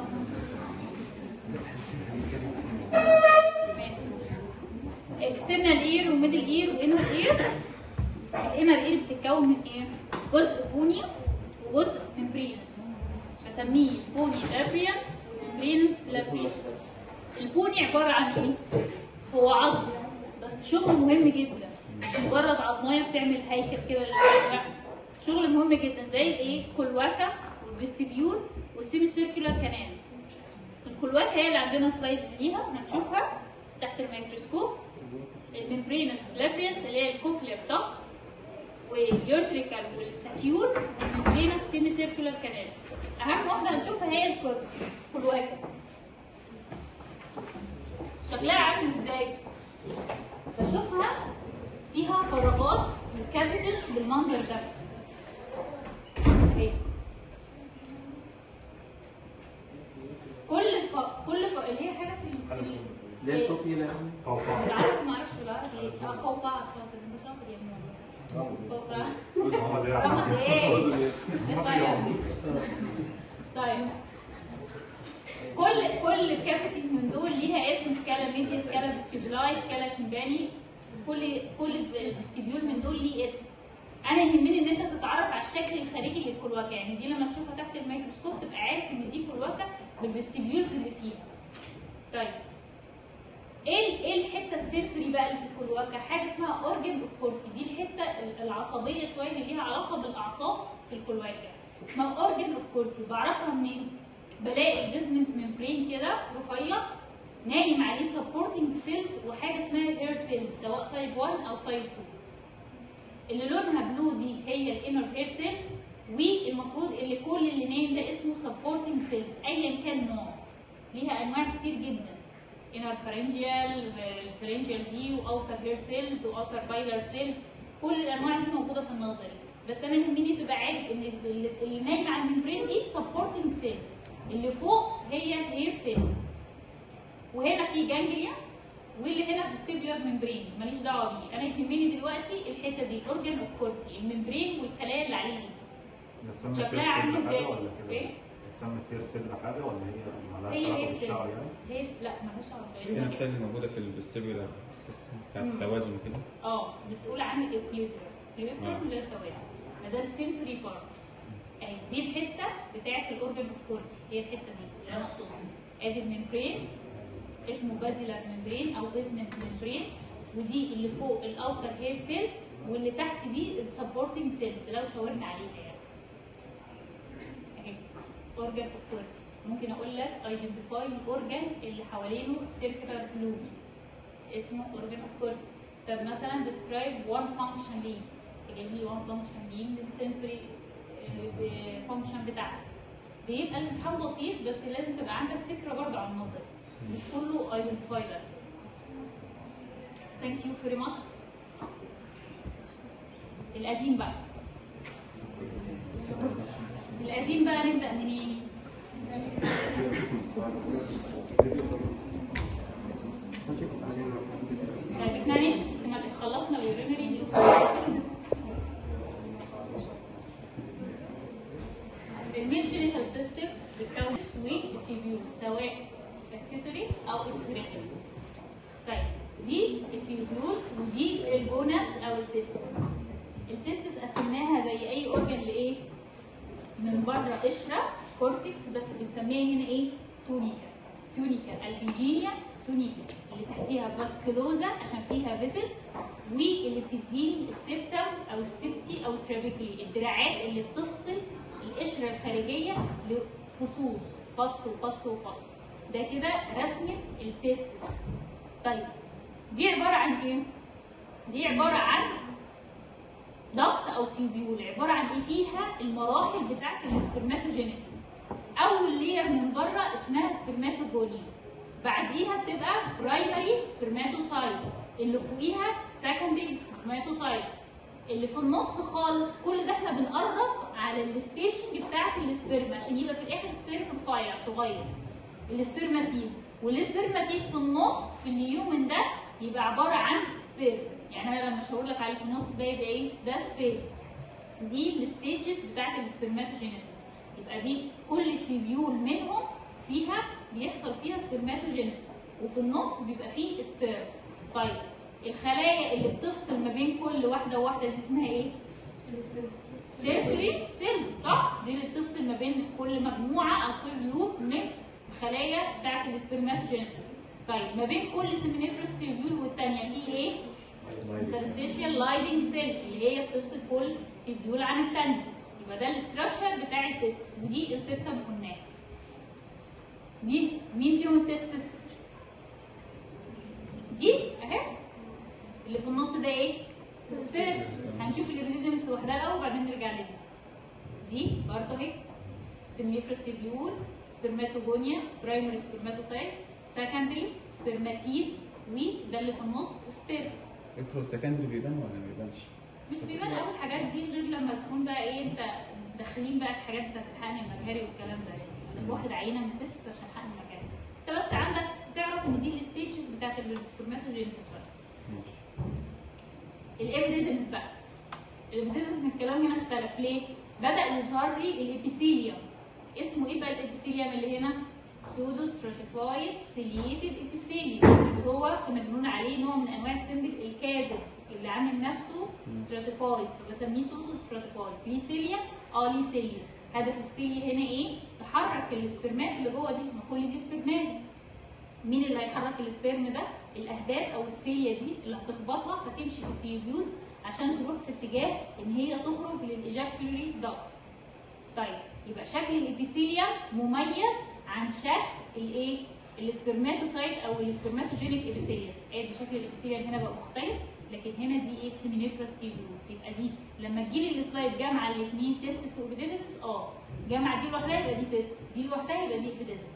ماشي. اكسترنال اير وميدل اير وانر اير. الانر اير بتتكون من ايه؟ جزء بوني وجزء ممبرينس، بسميه بوني لابريانس وممبرينس لابريانس. البوني عباره عن ايه؟ هو عظم بس شغل مهم جدا، مش مجرد عظمايه بتعمل هيكل كده للأرواح. شغل مهم جدا زي الايه؟ الكلواكا والفيستيبيول والسيمي سيركيولار كانال. الكلواكا هي اللي عندنا سلايدز ليها هنشوفها تحت الميكروسكوب. الممبرينس لابرينس اللي هي الكوكلير توب، واليورتريكال والساكيول، والممبرينس سيمي سيركيولار كانال. اهم واحده هنشوفها هي الكلواكا. شكلها عامل ازاي؟ بشوفها فيها فراغات وكافيتس بالمنظر ده اهي. كل ف... كل ف... اللي هي حاجه في ال... ده الطفل يعني قوقعة. بالعربي ما اعرفش بالعربي ايه. اه قوقعه. شاطر انت شاطر يا ابني. قوقعه. محمد ايه يا محمد عم؟ ايه؟ طيب كل كل كافيتي من دول ليها اسم: سكالا ميديا، سكالا فيستيبولاي، سكالا تيمباني. كل كل فيستيبيول من دول ليه اسم. انا يهمني ان انت تتعرف على الشكل الخارجي للكلواكا، يعني دي لما تشوفها تحت الميكروسكوب تبقى عارف ان دي كلواكا بالفيستيبيولز اللي فيها. طيب ايه ايه الحته السنسوري بقى اللي في الكلواكا؟ حاجه اسمها اورجن اوف كورتي، دي الحته العصبيه شويه اللي ليها علاقه بالاعصاب في الكلواكا، اسمها اورجن اوف كورتي. بعرفها منين؟ بلاقي البيزمنت ممبرين كده رفيع نايم عليه سبورتنج سيلز وحاجه اسمها هير سيلز سواء تايب واحد او تايب اتنين. اللي لونها بلو دي هي الانر هير سيلز، والمفروض اللي كل اللي نايم ده اسمه سبورتنج سيلز ايا كان نوع. ليها انواع كتير جدا: انر فارنجيال، الفارنجيال دي، واوتر هير سيلز، واوتر بايلر سيلز. كل الانواع دي موجوده في النظري، بس انا يهمني تبقى عارف ان اللي نايم على الممبرين دي سبورتنج سيلز، اللي فوق هي هير سيل، وهنا في جانجليا، واللي هنا فيستيبولار ممبرين ماليش دعوه بيه. انا يهمني دلوقتي الحته دي اورجن اوف كورتي، الممبرين والخلايا اللي عليه دي. شكلها عامل ازاي؟ ايه؟ بتسمى فير سيل حاجه ولا هي مالهاش هي علاقه هير سيل. بالشعر يعني؟ هي لا مالهاش هي علاقه. نفسها اللي موجوده في الفيستيبولار سيستم بتاع التوازن كده. اه مسؤول عن الاكليبريم، الاكليبريم آه. اللي هي التوازن. ده السنسوري بارت. اهي دي الحته بتاعه الاورجن اوف كورتي، هي الحته دي اللي انا اقصدها. ادي الممبرين اسمه بازيلار ممبرين او بيزمنت ممبرين، ودي اللي فوق الاوتر هير سيلز، واللي تحت دي السبورتنج سيلز لو شاورنا عليها يعني. اهي اورجن اوف كورتي. ممكن اقول لك ايدنتيفاي الاورجن اللي حوالينه سيركلر بلو اسمه اورجن اوف كورتي. طب مثلا describe one function ليه، تجيب لي one function ليه من sensory function بتاعته. بيبقى الامتحان بسيط بس لازم تبقى عندك فكره برضه عن النظري، مش كله identify بس. Thank you very much. القديم بقى القديم بقى نبدأ منين؟ طيب احنا هنمشي سيستماتيك، خلصنا اليورينري نشوف المين جينيتال سيستم بتكون والتيبيول سواء اكسسوري او اكسكريتوري. طيب دي التيبيولز ودي الجونادز او التستس. التستس قسمناها زي اي اورجن لايه؟ من بره قشره كورتكس، بس بنسميها هنا ايه؟ تونيكا. تونيكا البيجينيا تونيكا، اللي تحتيها فاسكولوزا عشان فيها فيسلز، واللي بتديني السبتم او السبتي او الترابيكولي، الدراعات اللي بتفصل القشره الخارجيه لفصوص، فص وفص وفص. ده كده رسمه التستس. طيب دي عباره عن ايه؟ دي عباره عن ضغط او تيوبيول. عباره عن ايه؟ فيها المراحل بتاعت السبرماتوجينيسيس. اول لير من بره اسمها سبرماتوجوني، بعديها بتبقى برايمري سبرماتوسايت، اللي فوقيها سكندري سبرماتوسايت، اللي في النص خالص. كل ده احنا بنقرب على الستيجنج بتاعت السبرم عشان يبقى في الاخر سبرم رفيع صغير، السبرماتيد. والسبرماتيد في النص في اليومن ده يبقى عباره عن سبرم. يعني انا لما اشاور لك على في النص ده يبقى ايه؟ ده سبرم. دي الستيجز بتاعت السبرماتوجينيسيس. يبقى دي كل تيبيول منهم فيها بيحصل فيها سبرماتوجينيسيس، وفي النص بيبقى فيه سبيرمز. طيب الخلايا اللي بتفصل ما بين كل واحده وواحده دي اسمها ايه؟ سيركلي سيلز، صح؟ دي اللي بتفصل ما بين كل مجموعه او كل جروب من الخلايا بتاعت السبرماتوجينيسيس. طيب ما بين كل سيمينيفرس تيوبيول والثانيه في ايه؟ انترستيشيال لايدنج سيل اللي هي بتفصل كل تيوبيول عن الثانيه. يبقى ده الاستراكشر بتاع التستس، ودي السته اللي قلناها. دي مين فيهم التستس؟ دي اهي. اللي في النص ده ايه؟ سبيرم. هنشوف الابيديدمس لوحدها الاول وبعدين نرجع لها. دي برضه اهي سيمينيفرس تيبيول، سبرماتوجونيا، برايمري سبرماتوسايت، سكندري سبرماتيد، وده اللي في النص سبيرم. دكتور السكندري بيبان ولا ما بيبانش؟ مش بيبان قوي الحاجات دي غير لما تكون بقى ايه انت داخلين بقى في حاجات بتاعت الحقن المجهري والكلام ده، يعني انا واخد عينه من التستس عشان حقن مجهري. انت بس عندك تعرف ان دي الستيجز بتاعت السبرماتوجينيسيس بس. الابيديدمس بقى. الابيديدمس من الكلام هنا اختلف ليه؟ بدأ يظهر لي الابيثيليوم. اسمه ايه بقى الابيثيليوم اللي هنا؟ سودو ستراتيفايد سيليتد ابيثيليوم، اللي هو كنا بنقول عليه نوع من انواع السمبل الكاذب اللي عامل نفسه ستراتيفايد، فبسميه سودو ستراتيفايد. ليه سيليا؟ اه ليه سيليا. هدف السيليا هنا ايه؟ تحرك السبرمات اللي جوه دي، ما كل دي سبرمات. مين اللي هيحرك السبرم ده؟ الاهداف او السيليا دي اللي هتخبطها فتمشي في التيوبيولز عشان تروح في اتجاه ان هي تخرج للايجاكولوري داكت. طيب يبقى شكل الابيثيليوم مميز عن شكل الايه؟ السبرماتوسايت او السبرماتوجينيك ابيثيليوم. ادي شكل الابيثيليوم هنا بقى مختلف، لكن هنا دي ايه؟ سيمينيفرس تيوبيولز. يبقى دي لما تجيلي السلايد جامعه الاثنين تستس وابيديدمس، اه جامعه دي لوحدها يبقى دي تستس، دي لوحدها يبقى دي ابيديدمس.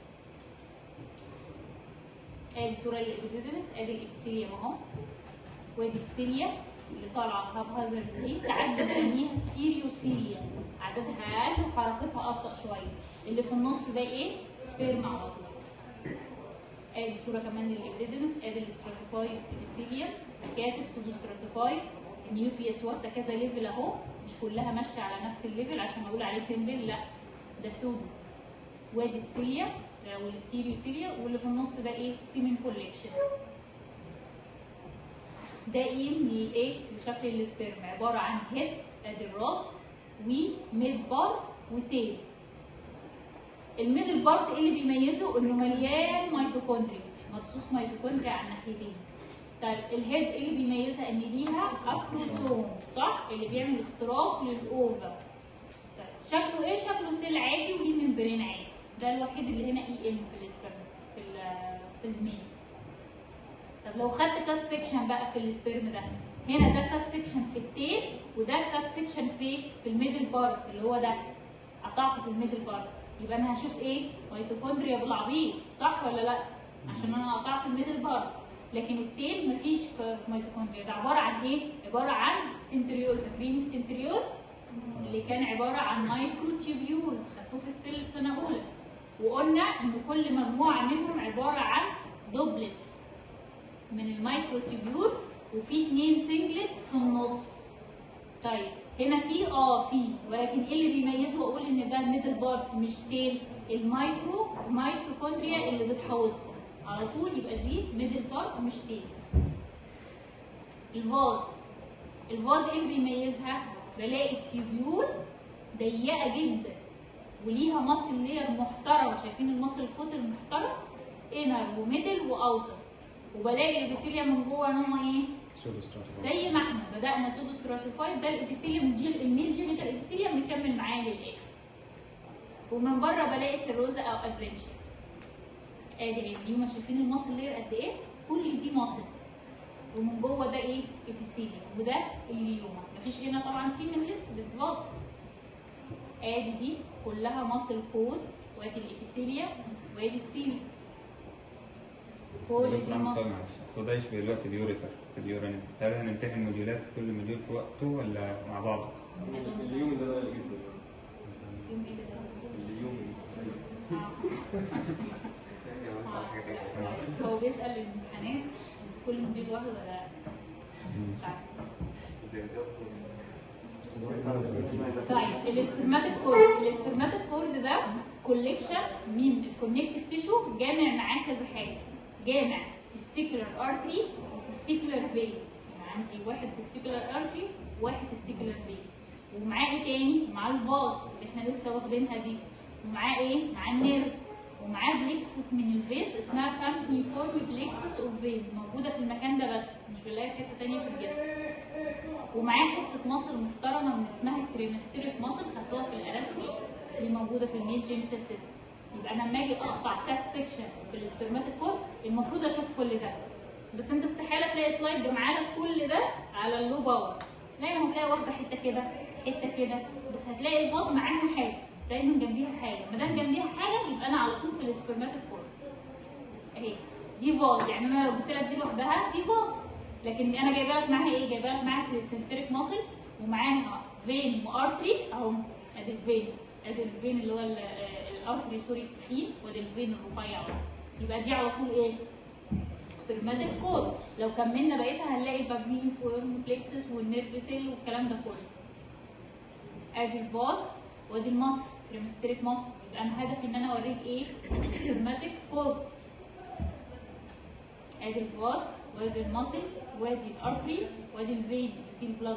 ادي صوره للابيديدمس، ادي الابيثيليوم اهو، وادي السيليا اللي طالعه هابهازرد دي، ساعات بنسميها ستيريوسيليا، عددها اقل وحركتها ابطا شويه. اللي في النص ده ايه؟ سبيرم على طول. ادي صوره كمان للابيديدمس، ادي الاستراتيفايد ابيثيليوم كاسب سودو ستراتيفايد، النيوكليوس واخده كذا ليفل اهو، مش كلها ماشيه على نفس الليفل عشان اقول عليه سيمبل، لا ده سودو. وادي السيليا او الستيريوسيليا، واللي في النص ده ايه؟ سيمن كوليكشن. ده ايه؟ من الايه؟ لشكل السبرم، عباره عن هيد ادي الراس وميد بارت وتيل. الميدل بارت ايه اللي بيميزه؟ انه مليان ميتوكوندريا، مخصوص ميتوكوندريا على الناحيتين. طيب الهيد ايه اللي بيميزها؟ ان ليها اكروسوم، صح؟ اللي بيعمل اختراق للاوفا. طيب شكله ايه؟ شكله سيل عادي وليه ممبرين عادي. ده الوحيد اللي هنا اي ام في السبرم في في الميل. طب لو خدت كات سيكشن بقى في السبرم ده، هنا ده كات سيكشن في التيل وده كات سيكشن في في الميدل بارت اللي هو ده، قطعت في الميدل بارت، يبقى انا هشوف ايه؟ ميتوكوندريا بالعبيط، صح ولا لا؟ عشان انا قطعت الميدل بارت. لكن التيل مفيش ميتوكوندريا، ده عباره عن ايه؟ عباره عن سنتريول. فاكرين السنتريول؟ اللي كان عباره عن مايكرو تيوبيولز، خدتوه في السل في سنه اولى. وقلنا ان كل مجموعه منهم عباره عن دوبلتس من المايكرو تيوبيولز، وفي اثنين سنجلت في النص. طيب هنا في اه في، ولكن ايه اللي بيميزه واقول ان ده الميدل بارت مش تيل؟ المايكرو ميتوكوندريا اللي بتحوطها على طول، يبقى دي ميدل بارت مش تيل. الفاز، الفاز ايه اللي بيميزها؟ بلاقي التيوبيول ضيقه جدا وليها ماسل لير محترمه، شايفين الماسل الكوت المحترم؟ انر وميدل واوتر. وبلاقي الابيثيليوم من جوه نوعه ايه؟ سودو ستراتيفايد. زي ما احنا بدانا سودو ستراتيفايد، ده الابيثيليوم الجيل الميل جينيتال ابيثيليوم مكمل معاه للاخر. ومن بره بلاقي سيروزا او ادفنشر. ادي ايه؟ اليوم شايفين الماسل لير قد ايه؟ كل دي ماسل. ومن جوه ده ايه؟ ابيثيليوم، وده اليوم. مفيش هنا طبعا سيمن لسه بالفاصل. ادي دي كلها ماسل كود، وادي الابيثيليوم وادي السيليوم. كل دي ماسل. اصل ده يشبه دلوقتي اليوريتر في اليورين. هل هنمتحن موديولات كل موديول في وقته ولا مع بعض؟ اليوم ده ضايق جدا. يوم ايه ده؟ اليوم هو بيسأل الامتحانات كل مدير واحد ولا مش عارفه. طيب السبرماتيك كورد، السبرماتيك كورد ده كوليكشن من الكونكتيف تيشو جامع معاه كذا حاجه، جامع تستيكولار ارتري وتستيكولار فين. يعني عندي واحد تستيكولار ارتري وواحد تستيكولار فين، ومعاه ايه تاني؟ معاه الفاز اللي احنا لسه واخدينها دي، ومعاه ايه؟ معاه النيرف، ومعاه بليكسس من الفينز اسمها بامبنيفورم بليكسس اوف فينز، موجوده في المكان ده بس مش بنلاقيها في حته ثانيه في الجسم. ومعاه حته مصل محترمه من اسمها كريمستيريك مصل، خدتوها في الاناتومي اللي موجوده في الميد جينيتال سيستم. يبقى انا لما اجي اقطع كات سيكشن في السبرماتيك كورد المفروض اشوف كل ده، بس انت استحاله تلاقي سلايد جمعه لك كل ده على اللو باور. دايما هتلاقي واخده حته كده حته كده، بس هتلاقي الفاز معاها حاجه، دايما جنبيها حاجه، ما دام جنبيها حاجه يبقى انا على طول في السبرماتيك كورد. اهي دي فاز، يعني انا لو جبت لك دي لوحدها دي فاز، لكن انا جايبه لك معاها ايه؟ جايبه لك معاها كريسنتريك ماسل ومعاها فين وارتري اهو. ادي الفين، ادي الفين اللي هو الارتري سوري التخين، وادي الفين الرفيع. يبقى دي على طول ايه؟ سبرماتيك كورد. لو كملنا بقيتها هنلاقي البابينيفورم بليكسس والنيرف سيل والكلام ده كله. ادي الفاز وادي المصل كريمستريك مصل. يبقى انا هدفي ان انا اوريك ايه؟ سبرماتيك كورد. ادي الفاز وادي المصل وادي الارتري وادي الفين اللي فيه البلد.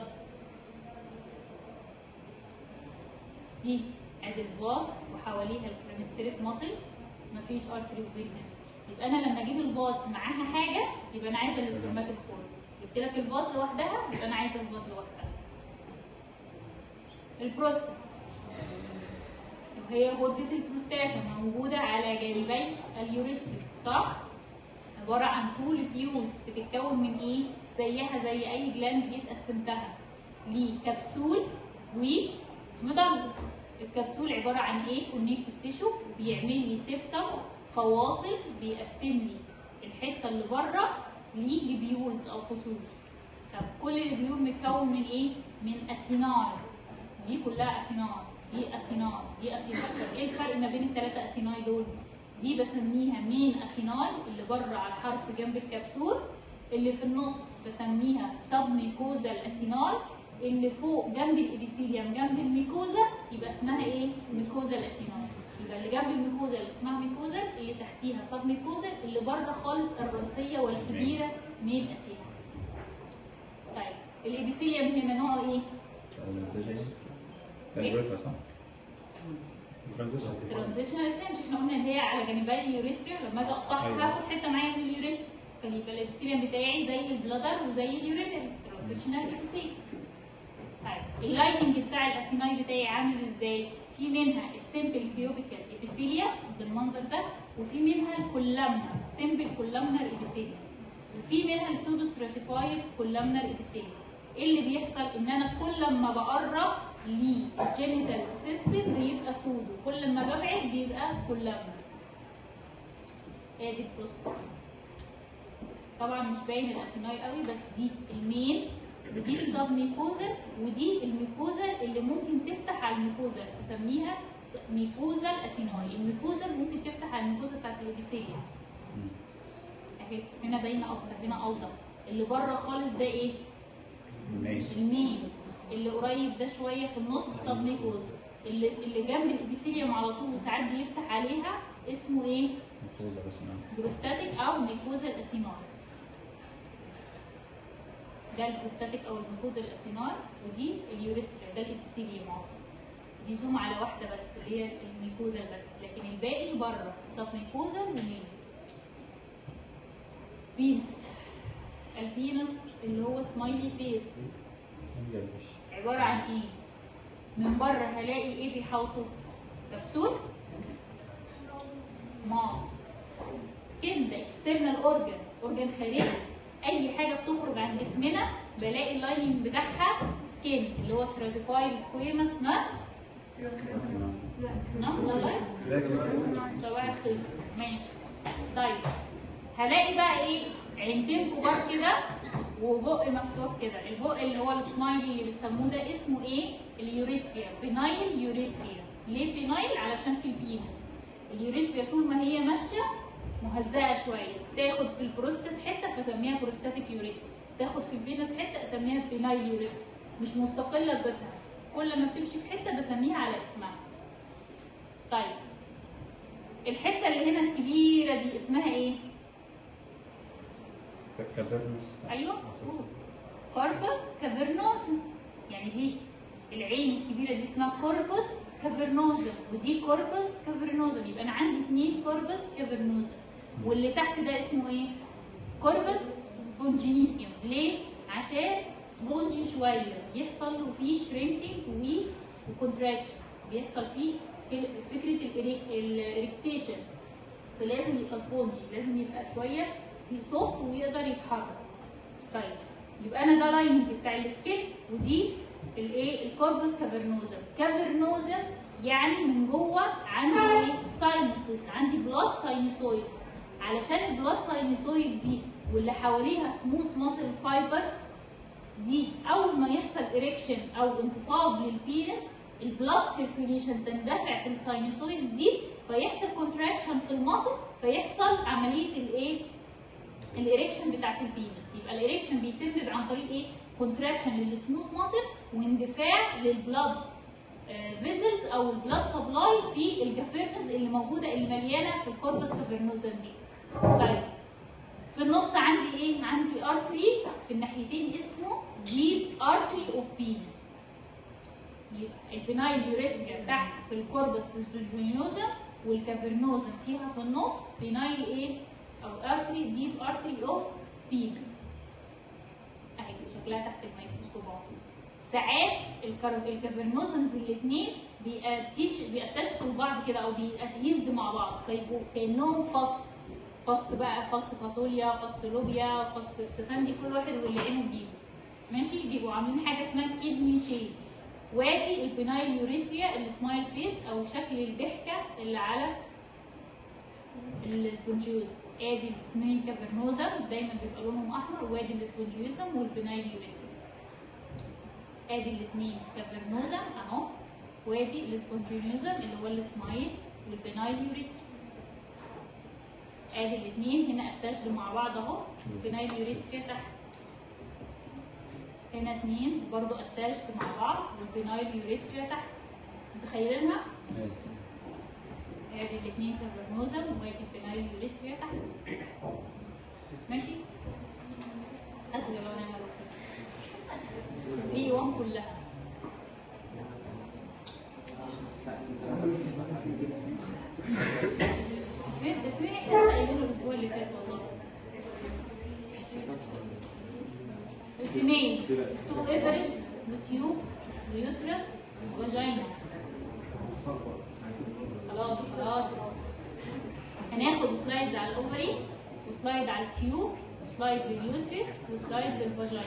دي ادي الفاز وحواليها الكريمستريك مصل، مفيش ارتري وفين هنا. يبقى انا لما اجيب الفاز معاها حاجه يبقى انا عايزه السبرماتيك كورد. جبت لك الفاز لوحدها يبقى انا عايزه الفاز لوحدها. البروستات وهي غده البروستاتا موجوده على جانبي اليوريثرا، صح؟ عباره عن طول بيولز بتتكون من ايه؟ زيها زي اي جلاند جيت قسمتها لكبسول ومدلل. الكبسول عباره عن ايه؟ كونكتيف تيشو بيعمل لي سيبتم فواصل بيقسم لي الحته اللي بره لجبيولز او فصول. طب كل الجبيول متكون من ايه؟ من اسيناي. دي كلها اسيناي، دي اسيناي، دي اسيناي. طب ايه الفرق ما بين الثلاثه اسيناي دول؟ دي بسميها مين اسيناي اللي بره على الحرف جنب الكبسول، اللي في النص بسميها سب ميكوزال اسيناي، اللي فوق جنب الابيثيليوم جنب الميكوزا يبقى اسمها ايه؟ ميكوزال اسيناي. يبقى اللي جنب الميكوزا اللي اسمها ميكوزا، اللي تحتيها سب ميكوزا، اللي بره خالص الرئيسيه والكبيره مين اسيناي. طيب الابيثيليوم هنا نوعه ايه؟ الجريفة صح؟ ترانزيشن ترانزيشنال سيل. مش احنا قلنا ان هي على جانبي اليوريثرا، لما اجي اقطعها هاخد حته معايا من اليوريثرا، فيبقى الابيثيليوم بتاعي زي البلادر وزي اليورينري ترانزيشنال ابيثيليوم. طيب اللايننج بتاع الاسيناي بتاعي عامل ازاي؟ في منها السمبل كيوبيكال ابيثيليا بالمنظر ده، وفي منها الكولامنر سمبل كولامنر ابيثيليا، وفي منها السودو ستراتيفايد كولامنر ابيثيليا. ايه اللي بيحصل؟ ان انا كل ما بقرب للجينيتال سيستم بيبقى سودو، كل ما ببعد بيبقى كولامنر. ادي البروستات. طبعا مش باين الاسيناي قوي، بس دي المين ودي السب ميكوزا ودي الميكوزا اللي ممكن تفتح على الميكوزا تسميها ميكوزا الاسيناي. الميكوزا ممكن تفتح على الميكوزا بتاعت الابيثيليوم. اهي هنا باينه اكتر، هنا اوضح. اللي بره خالص ده ايه؟ المين. اللي قريب ده شويه في النص سب ميكوزا. اللي اللي جنب الابيثيليوم على طول وساعات بيفتح عليها اسمه ايه؟ ميكوزا الاسيناي. بروستاتيك او ميكوزا الاسيناي. ده البروستاتيك او الميكوزا الاسيناي، ودي اليوريثرا ده الابيثيليوم اهو. دي زوم على واحده بس اللي هي الميكوزا بس، لكن الباقي بره سب ميكوزا ومين. بينس. البينس اللي هو سمايلي فيس عباره عن ايه؟ من بره هلاقي ايه بيحوطه؟ كبسول ما سكين، ده اكسترنال اورجان، اورجان خارجي. اي حاجه بتخرج عن جسمنا بلاقي اللايننج بتاعها سكين اللي هو ستراتيفايد سكويمس نار. نعم والله صباح الخير. ماشي. طيب هلاقي بقى ايه؟ عينتين كبار كده وبق مفتوح كده. البق اللي هو السمايلي اللي بتسموه ده اسمه ايه؟ اليوريثريا، بينايل يوريثريا. ليه بينايل؟ علشان في البينس. اليوريثريا طول ما هي ماشيه مهزأه شويه، تاخد في البروستات حته فسميها بروستاتيك يوريثريا، تاخد في البينس حته اسميها بينايل يوريثريا. مش مستقله بذاتها، كل ما بتمشي في حته بسميها على اسمها. طيب الحته اللي هنا الكبيره دي اسمها ايه؟ كافيرنوس. ايوه كوربس كافيرنوس. يعني دي العين الكبيره دي اسمها كوربس كافرنوزم، ودي كوربس كافرنوزم. يبقى انا عندي اثنين كوربس كافرنوزم، واللي تحت ده اسمه ايه؟ كوربس سبونجينيسيوم. ليه؟ عشان سبونجي شويه، بيحصل له فيه شرينكينج وكونتراكشن، بيحصل فيه فكره الاريكتيشن، فلازم يبقى سبونجي، لازم يبقى شويه في سوفت ويقدر يتحرك. طيب يبقى انا ده لايننج بتاع السكين، ودي الايه؟ الكوربس كافرنوزم. كافرنوزم يعني من جوه عندي ايه؟ ساينسز، عندي بلاد ساينوسويد. علشان البلاد ساينوسويد دي واللي حواليها سموث ماسل فايبرز دي، اول ما يحصل اريكشن او انتصاب للبينس، البلاد سيركيوليشن تندفع في الساينوسويدز دي، فيحصل كونتراكشن في الماسل، فيحصل عمليه الايه؟ الاريكشن بتاعت البينس. يبقى الاريكشن بيتم عن طريق ايه؟ كونتراكشن للسموث ماسل واندفاع للبلاد فيزلز او البلاد سبلاي في الجافيرنز اللي موجوده اللي مليانه في الكوربس كافرنوزم دي. طيب في النص عندي ايه؟ عندي ارتري في الناحيتين اسمه ديب ارتري اوف بينس. يبقى البنايل يوريثريا تحت في الكوربس سبونجينوزم، والكافرنوزم فيها في النص بنايل ايه؟ او ارتري ديب ارتري اوف بينس. اهي شكلها تحت الميكروسكوب اهو. ساعات الكافرنوزمز الاثنين بيتشكوا لبعض كده او بيأتيزد مع بعض، فيبقوا كانهم فص فص بقى، فص فاصوليا، فص لوبيا، فص استفندي، كل واحد واللي عينه بيجيبه. ماشي؟ بيبقوا عاملين حاجه اسمها كيدني شيب. وادي البنايل يوريثريا السمايل فيس او شكل الضحكه اللي على السبونجيوزم. ادي الاثنين كافرنوزم دايما بيبقى لونهم احمر، وادي السبونجيوزم والبنايل يوريثريا. ادي الاثنين كافرنوزم اهو، وادي السبونجيوزم اللي هو السمايل والبنايل يوريثريا. ادي الاثنين هنا اتاشدوا مع بعض اهو، البنايل يوريثريا تحت. هنا اثنين برضو اتاشدوا مع بعض والبنايل يوريثريا تحت. متخيلينها؟ ادي الاثنين كافرنوزم وادي البنايل يوريثريا تحت. ماشي؟ اسف لو انا هروح ثلاثة واحد كلها. فين فين احنا لسه قايلينه الاسبوع اللي فات والله. اثنين تو ايفرز وتيوبس ويوترس وفاجينا. خلاص خلاص هناخد سلايدز على الاوفري وسلايد على التيوب وسلايد لليوترس وسلايد للفاجينا.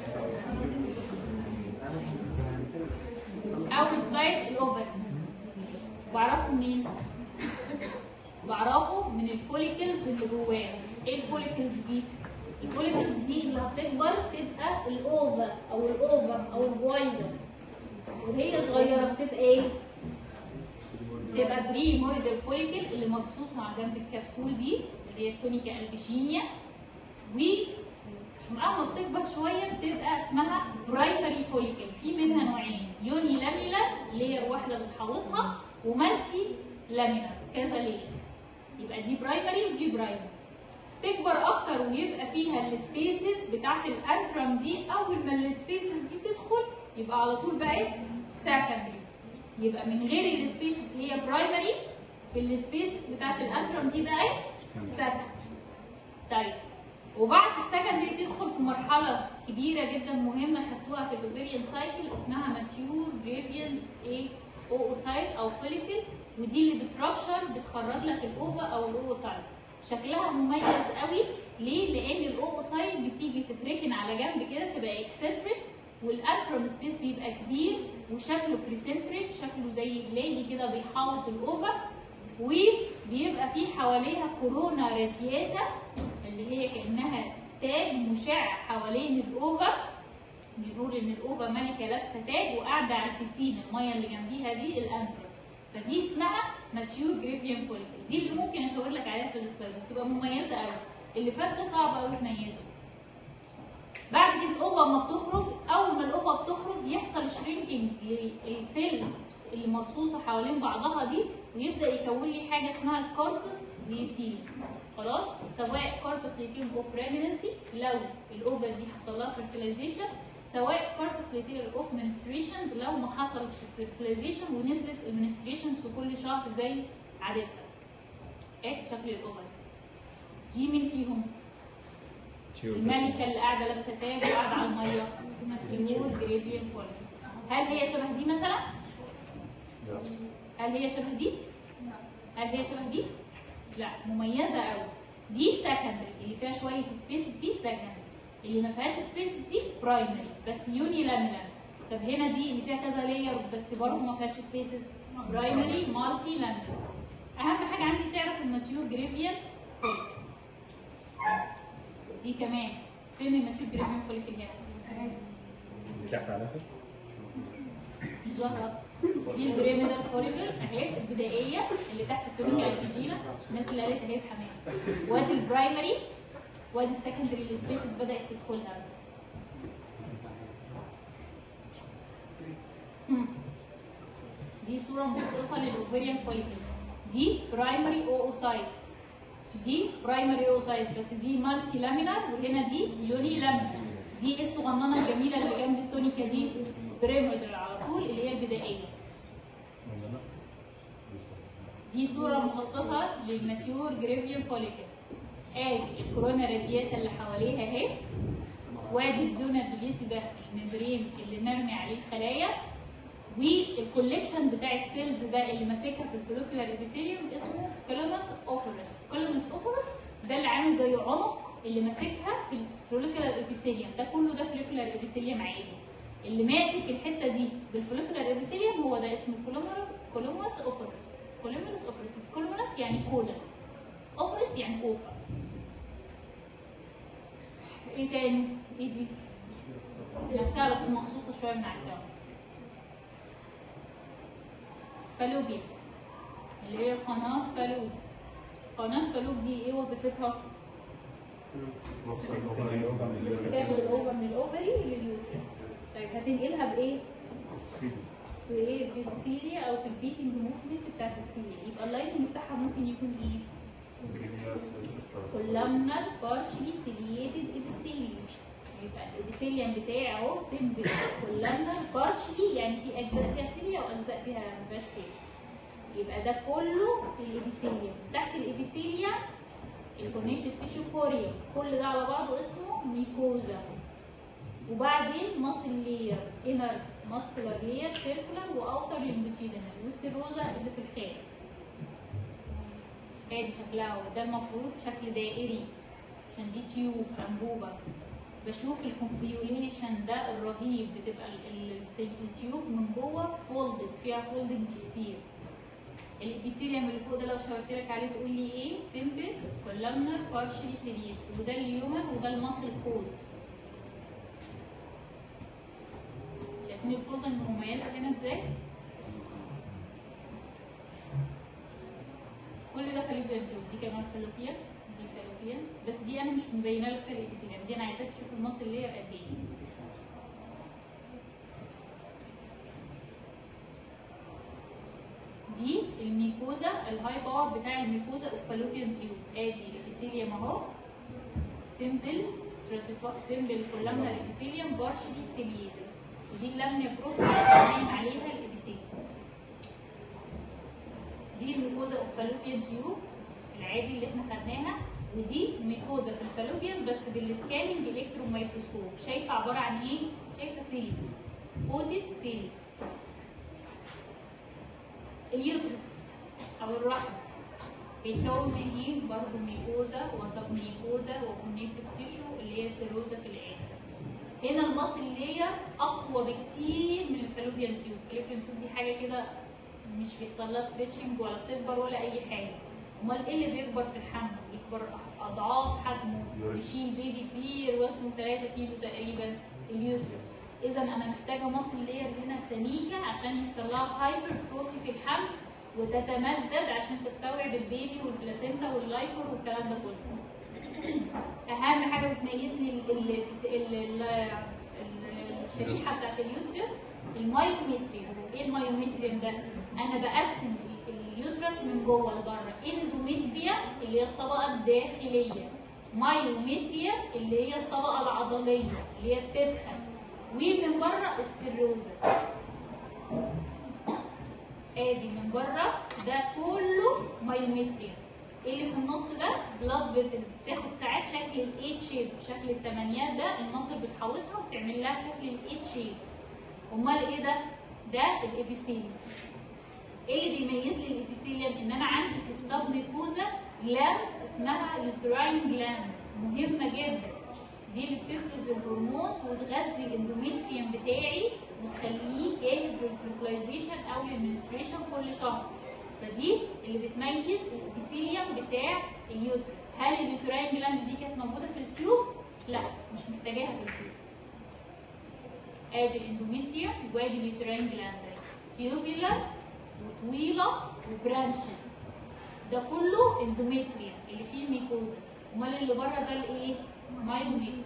اول سلايد الاوفري. بعرفه منين؟ بعرفه من الفوليكلز اللي جواه. ايه الفوليكلز دي؟ الفوليكلز دي اللي هتكبر تبقى الاوفا او الاوفر او البويضه، وهي صغيره بتبقى ايه؟ تبقى بري موريدال فوليكل اللي مرصوصه على جنب الكبسول دي اللي هي التونيكا البيشينيا. واما بتكبر شويه بتبقى اسمها برايمري فوليكل. في منها نوعين، يوني لاميلا لير واحده بتحوطها، ومالتي لاميلا كذا لير. يبقى دي برايمري ودي برايمري. تكبر اكتر ويبقى فيها السبيسز بتاعت الانترم دي. اول ما السبيسز دي تدخل يبقى على طول بقت سكندري. يبقى من غير السبيسز اللي هي برايمري، السبيسز بتاعت الانترم دي بقت سكندري. طيب وبعد السكندري تدخل في مرحله كبيره جدا مهمه خدتوها في الاوفيريان سايكل اسمها ماتيور جريفيانس ايه اوسايت او فوليكل، ودي اللي بترابشر بتخرج لك الاوفا او الاوسايت. شكلها مميز قوي. ليه؟ لان الاوسايت بتيجي تتركن على جنب كده تبقى اكسنتريك، والانترم سبيس بيبقى كبير وشكله بريسنتريك، شكله زي هلالي كده بيحاوط الاوفا، وبيبقى فيه حواليها كورونا رادياتا اللي هي كانها تاج مشع حوالين الاوفا. بنقول ان الاوفا ملكه لابسه تاج وقاعده على البسين، الميه اللي جنبيها دي الانترم. فدي اسمها ماتيور جريفيان فوليكل. دي اللي ممكن اشاور لك عليها في السلايد، بتبقى مميزه قوي. اللي فات ده صعب قوي تميزه. بعد كده الاوفا لما بتخرج، اول ما الاوفا بتخرج يحصل شرينكينج للسيلز اللي مرصوصه حوالين بعضها دي، ويبدا يكون لي حاجه اسمها الكوربس ليتيم. خلاص؟ سواء كوربس ليتيم اوف بريجنسي لو الاوفا دي حصل لها فيرتيلايزيشن، سواء purposely اوف menstruations لو ما حصلش fertilization ونزلت المنستريشنز في كل شهر زي عادتها. ادي شكل الاوفر. دي مين فيهم؟ الملكه اللي قاعده لابسه تاج وقاعده على الميه، ماتيور جريفيان فوليكل. هل هي شبه دي مثلا؟ هل هي شبه دي؟ هل هي شبه دي؟ لا، مميزه قوي. دي سكندري اللي فيها شويه سبيسز، دي سكندري. اللي ما فيهاش سبيسز دي برايمري بس يوني لامينال. طب هنا دي اللي فيها كذا لاير بس برضه ما فيهاش سبيسز، برايمري مالتي لامينال. اهم حاجه عندي تعرف الماتيور جريفيان فوليكل. دي كمان فين الماتيور جريفيان فوليكل هنا؟ تحت على الاخر مش ظاهره اصلا. دي البريميدال فوليكل اهي البدائيه اللي تحت التونيكا الفيجينا، الناس اللي قالت اهي بحماس. وادي البرايمري وادي السكندري اللي سبيسز بدات تدخلها. دي صوره مخصصه للاوفيريان فوليكل. دي برايمري اوسايت، دي برايمري اوسايت بس دي مالتي لامينار، وهنا دي يوني لامينار. دي الصغننه الجميله اللي جنب التونيكا دي بريميدال على طول اللي هي البدائيه. دي صوره مخصصه للماتيور جريفيان فوليكل. ادي الكورونا رادياتا اللي حواليها اهي، وادي الزونا بليسيدا الممبرين اللي مرمي عليه الخلايا، والكوليكشن بتاع السيلز ده اللي ماسكها في الفوليكولار ابيثيليوم اسمه كولوموس اوفورس. كولوموس اوفورس ده اللي عامل زي عنق اللي ماسكها في الفوليكولار ابيثيليوم. ده كله ده فوليكولار ابيثيليوم عادي. اللي ماسك الحته دي بالفوليكولار ابيثيليوم هو ده اسمه كولوموس اوفورس. كولوموس اوفورس، كولوموس يعني كولا، اوفورس يعني اوفر. ايه تاني؟ ايه دي؟ نفسها بس مخصوصه شويه من عندها. فالوبيا اللي هي قناه فالوب. قناه فالوب دي ايه وظيفتها؟ تاخد الاوفر من الاوفري لليوترس. طيب هتنقلها بايه؟ في ايه؟ بالسيليا او في البيتنج موفمنت بتاعت السيليا. يبقى اللايتنج بتاعها ممكن يكون ايه؟ كولامنال بارشلي سيلييتد ابيثيليوم. يبقى الابيثيليوم بتاعي اهو سيمبل كولامنال بارشلي، يعني في اجزاء فيها سيليا واجزاء فيها ما فيهاش سيليا. يبقى ده كله الابيثيليوم. تحت الابيثيليوم الكونكتيف تيشو كوريا، كل ده على بعضه اسمه ميكوزا. وبعدين ماسل لير، انر ماسكولار لير سيركولار واوتر لونجيتودينال، والسيروزا اللي في الخارج. ادي شكلها، وده المفروض شكل دائري عشان دي تيوب انبوبه. بشوف الكونفيوليشن ده الرهيب، بتبقى التيوب من جوه فولدد، فيها فولدنج كتير. الابيثيليوم اللي فوق ده لو شاورت لك عليه تقول لي ايه؟ سيمبل كولامنر بارشلي سيليت، وده اليومن وده الماسل فولد. شايفين الفولدنج مميزه هنا ازاي؟ كل ده فالوبيان تيوب. دي كمان فالوبيان، دي فالوبيان، بس دي انا مش مبينه لك في الابيثيليوم، دي انا عايزاك تشوف الماسل لير قد ايه. دي الميكوزا الهاي باور بتاع الميكوزا اوف فالوبيان تيوب. ادي الابيثيليوم اهو سيمبل سيمبل كولامنر ابيثيليوم بارشلي سيلييتد، ودي اللامنيا بروفيل باين عليها الابيثيليوم. دي الميكوزا اوف فالوبيان تيوب العادي اللي احنا خدناها، ودي ميكوزا في الفالوبيان بس بالسكاننج الكترون مايكروسكوب. شايفه عباره عن ايه؟ شايفه سيل كودد سيل. اليوترس او الرحم بيتكون من ايه؟ برضه ميكوزا وسب ميكوزا وكونكتيف تيشو اللي هي سيروزا في الاخر. هنا الماسل لير اقوى بكتير من الفالوبيان تيوب. الفالوبيان تيوب دي حاجه كده مش بيحصل لها ستريتشنج ولا بتكبر ولا اي حاجه. امال ايه اللي بيكبر في الحمل؟ بيكبر اضعاف حجمه، يشيل بيبي كبير وزنه ثلاثة كيلو تقريبا، اليوترس. اذا انا محتاجه ماسل لير هنا سميكه عشان يحصل لها هايبرتروفي في الحمل وتتمدد عشان تستوعب البيبي والبلاسينتا واللايكور والكلام ده كله. اهم حاجه بتميزني الشريحه بتاعت اليوترس المايوميتريوم. ايه المايوميتريوم ده؟ انا بقسم اليوترس من جوه لبره. اندوميتريا اللي هي الطبقه الداخليه، مايوميتريا اللي هي الطبقه العضليه اللي هي بتدخل، ومن بره السيروزا. ادي من بره ده كله مايومتريا. ايه اللي في النص ده؟ بلاد فيسلز، بتاخد ساعات شكل الايت شيب، شكل التمانيات ده المصل بتحوطها وبتعمل لها شكل الايت شيب. امال ايه ده؟ ده الابيثيليوم. ايه اللي بيميز لي الابيثيليوم؟ ان انا عندي في السب ميكوزا جلانس اسمها يوتراين جلانس، مهمه جدا. دي اللي بتفرز الهرمونز وتغذي الاندوميتريوم بتاعي وتخليه جاهز للفيرتلايزيشن او للمنستريشن كل شهر. فدي اللي بتميز الابيثيليوم بتاع اليوترس. هل اليوتراين جلاند دي كانت موجوده في التيوب؟ لا، مش محتاجاها في التيوب. ادي الاندوميتريوم وادي اليوتراين جلاند، تيوبيولار وطويله وبرانشز. ده كله اندوميتريوم اللي فيه الميكوزا. امال اللي بره ده الايه؟ مايوميتريوم.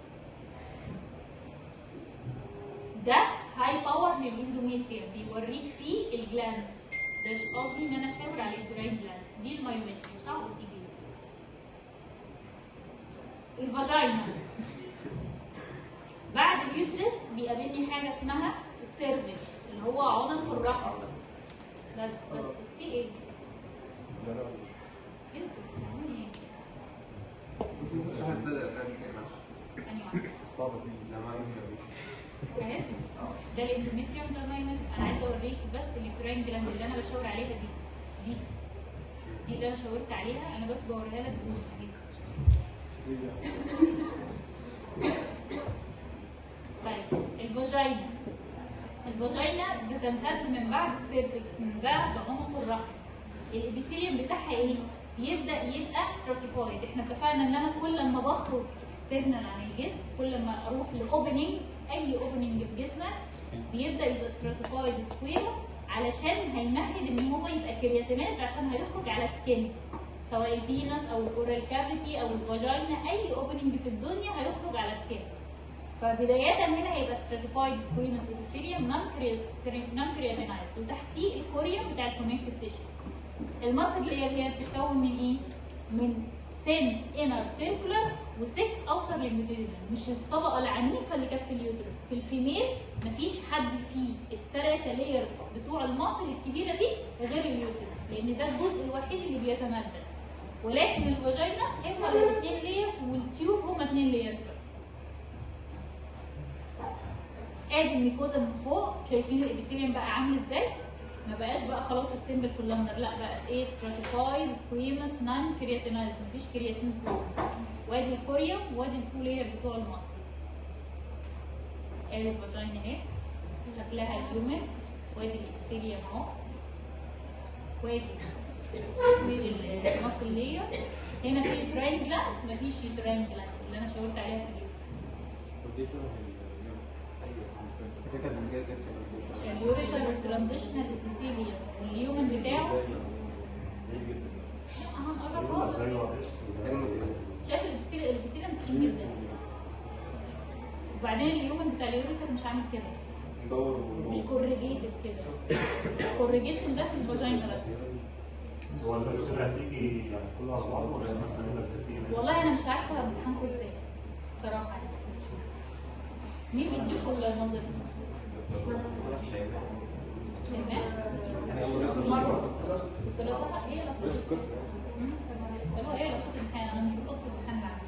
ده هاي باور للاندوميتريوم، بيوريك فيه الجلانس. ده مش قصدي ان انا اشاور على اليوتراين جلاند، دي المايوميتريوم. صعب تيجي. الفاجينا بعد اليوترس بيقابلني حاجه اسمها السيرفكس اللي هو عنق الرحم. بس بس في ايه؟ انتوا بتعملوا ايه؟ انهي واحده؟ الصعبة دي لا ما اهي ده الاندوميتريوم ده المايوميتريوم. انا عايزه اوريك بس اليوتراين جلاند اللي انا بشاور عليها دي دي دي اللي انا شاورت عليها، انا بس بوريها لك زوم اهي. طيب الفاجينا الفاجينا بتمتد من بعد السيرفكس، من بعد عنق الرحم. الابيثيليوم بتاعها ايه؟ بيبدا يبقى ستراتيفايد. احنا اتفقنا ان انا كل ما بخرج اكسترنال عن الجسم، كل ما اروح لاوبننج، اي اوبننج في جسمك بيبدا يبقى ستراتيفايد سكويرز، علشان هيمهد ان هو يبقى كرياتينات عشان هيخرج على سكين، سواء البينس او الاورال كافيتي او الفاجينا، اي اوبننج في الدنيا هيخرج على سكين. فبداية هنا هيبقى ستراتيفايد سكويمس ابيثيليوم نون كرياتينايز، وتحتيه الكوريوم بتاع الكونكتيف تيشو. المصل اللي هي بتتكون من ايه؟ من سن انر سيركولار وسيك اوتر ليميتيدنال، مش الطبقه العنيفه اللي كانت في اليوترس. في الفيميل مفيش حد فيه الثلاثه لايرز بتوع المصل الكبيره دي غير اليوترس، لان ده الجزء الوحيد اللي بيتمدد. ولكن الفاجينا هما الاثنين لايرز والتيوب هما اثنين لايرز بس. ادي الميكوزا من فوق، شايفين الابيثيليوم بقى عامل ازاي؟ ما بقاش بقى خلاص السيمبل كولامنر، لا بقى ايه؟ ستراتيفايد سكويمس نون كرياتينايز، مفيش كرياتين فوق. وادي الكوريوم وادي التو لاير بتوع المصل. ادي الفاجينا اهي شكلها اليومن، وادي الابيثيليوم اهو، وادي المصل لاير. هنا في يوتراين جلاند، مفيش يوتراين جلاند اللي انا شاورت عليها في اليوترس. اليوريتال والترانزيشنال ابيثيليوم واليومن بتاعه هنقرب. شايف الابيثيليوم الابيثيليوم تخين ازاي؟ وبعدين اليومن بتاع اليوريتال مش عامل كده، مش كوريجيتد كده. الكوريجيشن ده في الفاجينا بس. هو الأسئلة هتيجي يعني كل أربعة ولا مثلا هنا التسجيل؟ والله أنا مش عارفة امتحانكم ازاي بصراحة. مين بيديكوا النظري؟ شايفاه؟ مرة كنت لصقت هي لصقت. اسألوها هي لصقت الامتحان، أنا مش بحط الامتحان معاها.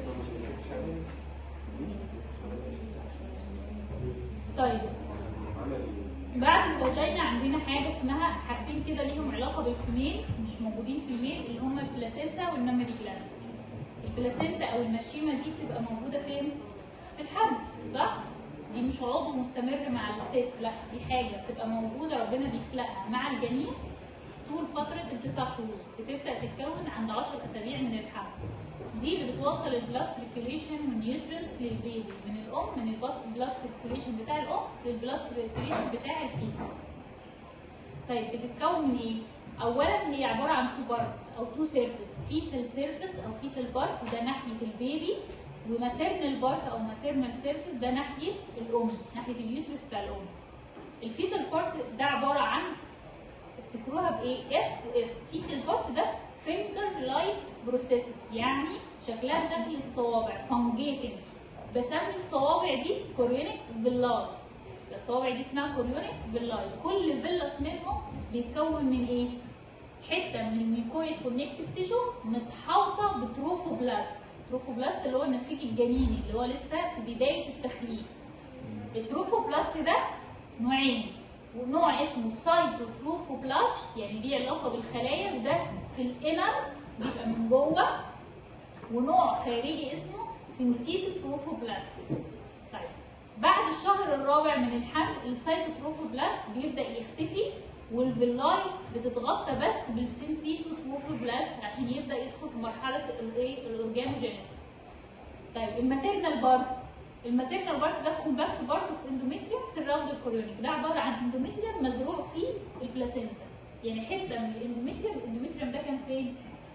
طيب بعد الفاجينا عندنا حاجه اسمها حاجتين كده ليهم علاقه بالفيميل مش موجودين في الميل، اللي هما البلاسينتا والمامري جلاند. البلاسينتا او المشيمه دي بتبقى موجوده فين؟ في الحمل، صح؟ دي مش عضو مستمر مع الست، لا دي حاجه بتبقى موجوده ربنا بيخلقها مع الجنين طول فتره التسع شهور، بتبدا تتكون عند عشر اسابيع من الحمل. دي اللي بتوصل البلاد سيركيوليشن من نيوترينز للبيبي، من الام، من البلاد سيركيوليشن بتاع الام للبلاد سيركيوليشن بتاع الفيتال. طيب بتتكون من ايه؟ اولا هي عباره عن تو بارت او تو سيرفيس، فيتال سيرفيس او فيتال بارت وده ناحيه البيبي، وماتيرنال بارت او ماتيرنال سيرفيس ده ناحيه الام، ناحيه اليوترس بتاع الام. الفيتال بارت ده عباره عن، افتكروها بايه؟ اف واف. فيتال بارت ده فينجر لايك بروسيسز، يعني شكلها شكل الصوابع، فانجيتنج بسمي الصوابع دي كوريونيك فيلاي. الصوابع دي اسمها كوريونيك فيلاي. كل فيلاس منهم بيتكون من ايه؟ حته من الميكويد كونكتيف تيشو متحوطه بتروفوبلاست. التروفوبلاست اللي هو النسيج الجنيني اللي هو لسه في بدايه التخليق. التروفوبلاست ده نوعين، ونوع اسمه سايتوتروفوبلاست يعني ليه علاقه بالخلايا وده في الانر بيبقى من جوه، ونوع خارجي اسمه سينسيتوتروفوبلاست. طيب بعد الشهر الرابع من الحمل السايتوتروفوبلاست بيبدا يختفي والفيلاي بتتغطى بس بالسينسيتوتروفوبلاست عشان يبدا يدخل في مرحله الايه الاورجانوجينيسيس. طيب الماتيرنال بارت، الماتيرنال بارت ده كومباكت بارت في اندوميتريوم سراوند الكوريونيك، ده عباره عن اندوميتريوم مزروع فيه البلاسينتا، يعني حته من الاندوميتريوم. الاندوميتريوم ده كان فين؟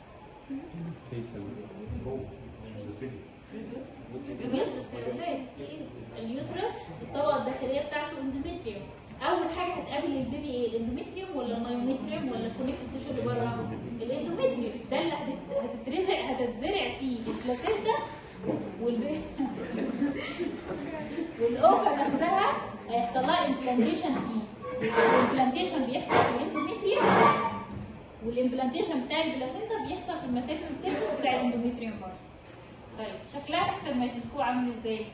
اليوترس الطبقه الداخليه بتاعته اندوميتريوم. اول حاجه هتقابل البيبي ايه؟ الاندوميتريوم ولا المايوميتريوم ولا الكونكتيف تيشو اللي بره؟ الاندوميتريوم ده اللي هتترزع هتتزرع فيه البلاسينتا والبيبي والاوفا نفسها هيحصل لها امبلانتيشن فيه. الامبلانتيشن بيحصل في الاندوميتريوم والامبلانتيشن بتاع البلاسينتا بيحصل في الماتيرنال سيرفيس بتاع الاندوميتريوم برضه. طيب شكلها تحت الميكروسكوب عامل ازاي؟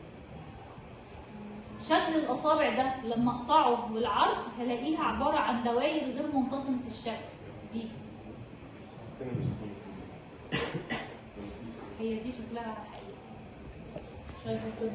شكل الاصابع ده لما اقطعه بالعرض هلاقيها عباره عن دوائر غير منتظمه الشكل دي. هي دي شكلها حقيقي. شايفه كده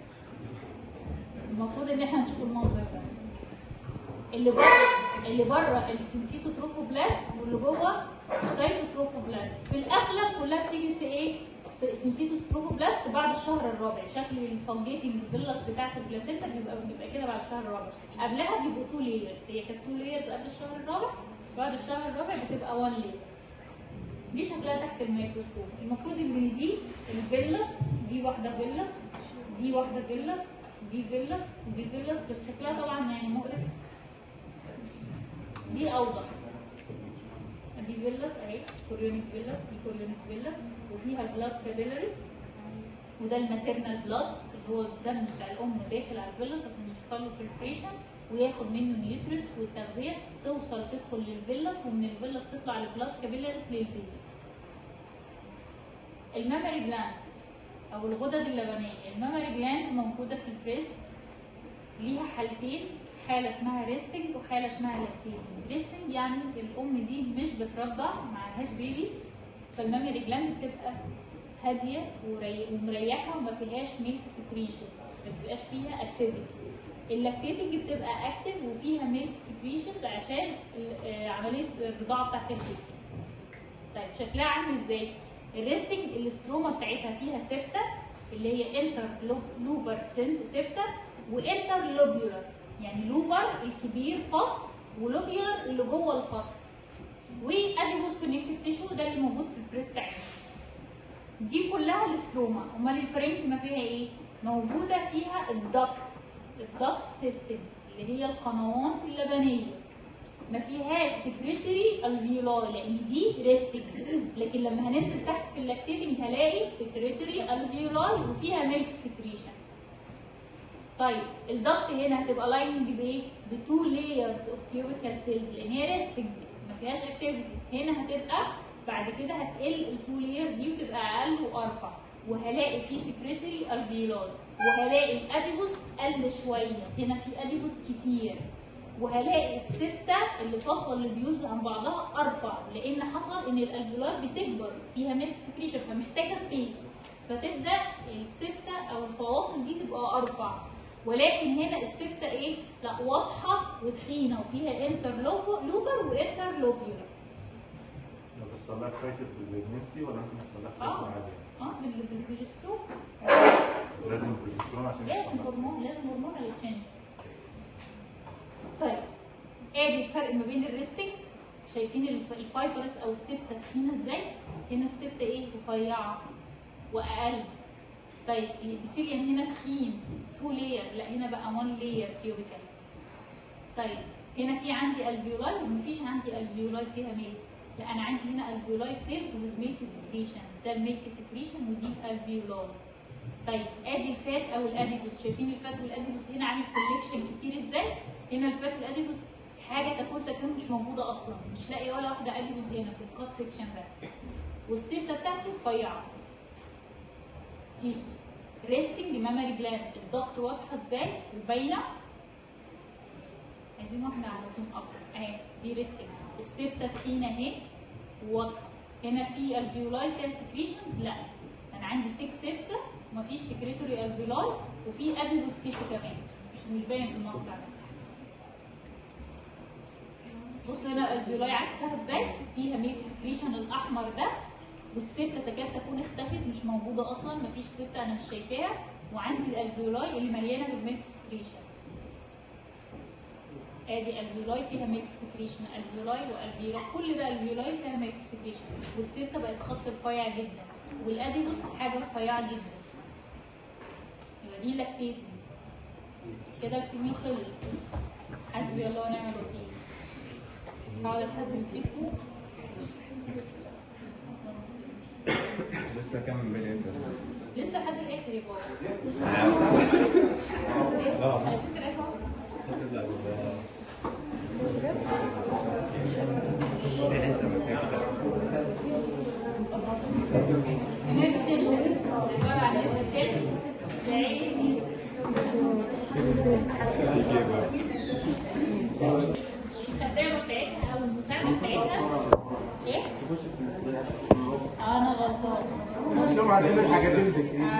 المفروض ان احنا نشوف المنظر ده. اللي بره اللي بره السينسيتوتروفوبلاست واللي جوه السايتوتروفوبلاست. في الاغلب كلها بتيجي في ايه؟ سينسيتوتروفوبلاست بعد الشهر الرابع. شكل الفانجيتنج فيلاس بتاعت البلاسينتا بيبقى بيبقى كده بعد الشهر الرابع. قبلها بيبقوا تو لايرز، هي كانت تو لايرز قبل الشهر الرابع، بعد الشهر الرابع بتبقى وان لاير. دي شكلها تحت الميكروسكوب. المفروض ان دي الفيلاس، دي واحده فيلاس، دي واحده فيلاس، دي فيلاس ودي فيلاس، بس شكلها طبعا يعني مقرف. دي اوضح. دي فيلاس اهي كوريونيك فيلاس، دي كوريونيك فيلاس وفيها البلاد كابيلاريز، وده الماتيرنال بلاد اللي هو الدم بتاع الام داخل على الفيلاس عشان يحصل له فلتريشن وياخد منه نيوترينتس والتغذيه توصل تدخل للفيلاس، ومن الفيلاس تطلع البلاد كابيلاريز للبيبي. المامري جلاند او الغدد اللبنيه، المامري جلاند موجوده في البريست، ليها حالتين، حاله اسمها ريستنج وحاله اسمها لاكتيشن. ريستنج يعني الام دي مش بترضع معهاش بيبي، فالمامري جلاند بتبقى هاديه ومريحه وما فيهاش ميلك سكريشنز، ما بتبقاش فيها اكتيفيتي. اللاكتيتنج بتبقى اكتيف وفيها ميلك سكريشنز عشان عمليه الرضاعه بتاعت البيبي. طيب شكلها عامل ازاي؟ الريستنج الاستروما بتاعتها فيها سبتة اللي هي انتر لوبر سبتة وانتر لوبيولار، يعني لوبر الكبير فص ولوبيولار اللي جوه الفص، واديبوس كونكتيف تيشو ده اللي موجود في البريست عين. دي كلها الاستروما. امال البرينكيما فيها ايه؟ موجوده فيها الدكت، الدكت سيستم اللي هي القنوات اللبنيه. ما فيهاش سكريتري الفيولاي لان دي ريستنج، لكن لما هننزل تحت في اللاكتيتنج هلاقي سكريتري الفيولاي وفيها ميلك سكريشن. طيب الدكت هنا هتبقى لايننج بايه؟ بتو لايرز اوف كيوبيكال سيلز لان هي ريستنج ما فيهاش اكتيفيتي. هنا هتبقى بعد كده هتقل التو لايرز دي وتبقى اقل وارفع، وهلاقي في سكريتري الفيولاي، وهلاقي الاديبوس قل شويه، هنا في اديبوس كتير، وهلاقي السته اللي فاصله البيولز عن بعضها ارفع لان حصل ان الالفيولار بتكبر فيها ميلك سكريشن فمحتاجه سبيس، فتبدا السته او الفواصل دي تبقى ارفع. ولكن هنا السته ايه؟ لا واضحه وتخينه وفيها انتر لوبر وانتر لوبيولار. لو بيحصل لها اكسايتد بالبريجنسي ولا ممكن يحصل لها اكسايتد عادي؟ اه بالبروجسترون. لازم البروجسترون عشان لازم هرمون، لازم هرمون اللي تشينج. طيب ادي الفرق ما بين الريستنج، شايفين الفايبرس او السته تخينه ازاي؟ هنا السته ايه؟ رفيعه واقل. طيب الابيثيليوم هنا تخين تو لاير، لا هنا بقى وان لاير كيوبيكال. طيب هنا في عندي الفيولاي ومفيش عندي الفيولاي فيها ميلك، لا انا عندي هنا الفيولاي فيلد ويز ميلك سكريشن، ده الميلك سكريشن ودي الفيولاي. طيب ادي الفات او الاديبوس، شايفين الفات والاديبوس هنا عامل كوليكشن كتير ازاي؟ هنا الفات والاديبوس حاجه تكون تكون مش موجوده اصلا، مش لاقي ولا واحده اديبوس هنا في الكات سيكشن ده. والسته بتاعتي رفيعه. دي ريستنج مامري جلاند، الضغط واضحه ازاي وباينه. عايزين واحده على طول اكتر اهي، دي ريستنج. السته تخينه اهي واضحه. هنا في الفيولاي فيها سكريشنز؟ لا، انا عندي ستة سته ومفيش سكريتوري الفيولاي، وفي اديبوس تيشو كمان مش مش باين في المقطع ده. بص هنا الفيولاي عكسها ازاي، فيها ميل سكريشن الاحمر ده، والسته تكاد تكون اختفت مش موجوده اصلا، مفيش سته انا مش شايفاها، وعندي الالفيولاي اللي مليانه بالميلك سكريشن. ادي الفيولاي فيها ميلك سكريشن، الفيولاي والفيولاي كل ده الفيولاي فيها ميلك سكريشن، والسته بقت خط رفيع جدا، والاديبوس حاجه رفيعه جدا. يبقى دي لاكتيت كده. الفيميل خلص. حسبي الله ونعم الوكيل. هقعد اتحاسب فيكم. لسه كام من بداية لسه لحد الاخر يا بابا. لا على فكره يا بابا نبتشر عباره عن نبتشر بعيد الخدامه بتاعتها او المساعده بتاعتها ايه؟ انا غلطان. شو عندنا الحاجات دي؟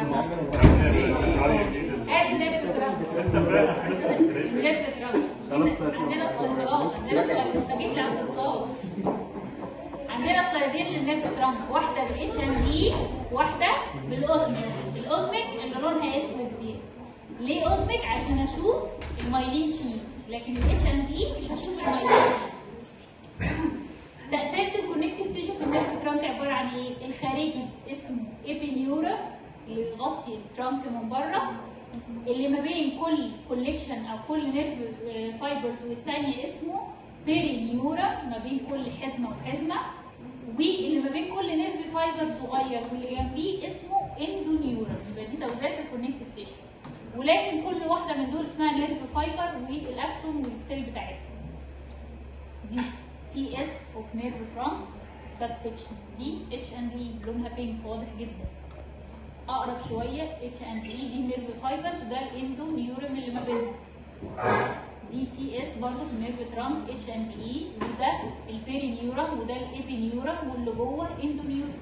ادي نفس الكلام. نفس الكلام. عندنا صلاحيات، عندنا صلاحيات جيت عند الطاقه. عندنا صلاحيتين للنفس ترامب، واحده بالاتش ام دي، واحده بالاوزميك. الاوزميك اللي لونها اسود دي. ليه اوزميك؟ عشان اشوف المايلين شيز، لكن الاتش ام دي مش هشوف المايلين شيز. تقسيمه الكونكتيف تيشو في النيرف ترانك عباره عن ايه؟ الخارجي اسمه ايبينيورا اللي يغطي الترانك من بره، اللي ما بين كل كوليكشن او كل نيرف فايبرز والثانيه اسمه بيرينيورا، ما بين كل حزمه وحزمه، واللي ما بين كل نيرف فايبر صغير واللي جنبيه اسمه اندونيورا. يبقى دي توزيعات الكونكتيف تيشو، ولكن كل واحده من دول اسمها نيرف فايبر والاكسون والسيل بتاعتها. دي تي اس اوف نيرف ترانك كات سيكشن، دي اتش اند اي لونها بينك واضح جدا. اقرب شويه اتش اند اي دي نيرف فايبرز، وده الاندو نيورم اللي ما بينهم. دي تي اس برضه في النيرف ترانك اتش اند اي، وده البيري نيورم وده الايبي نيورم، واللي جوه اندو نيورم.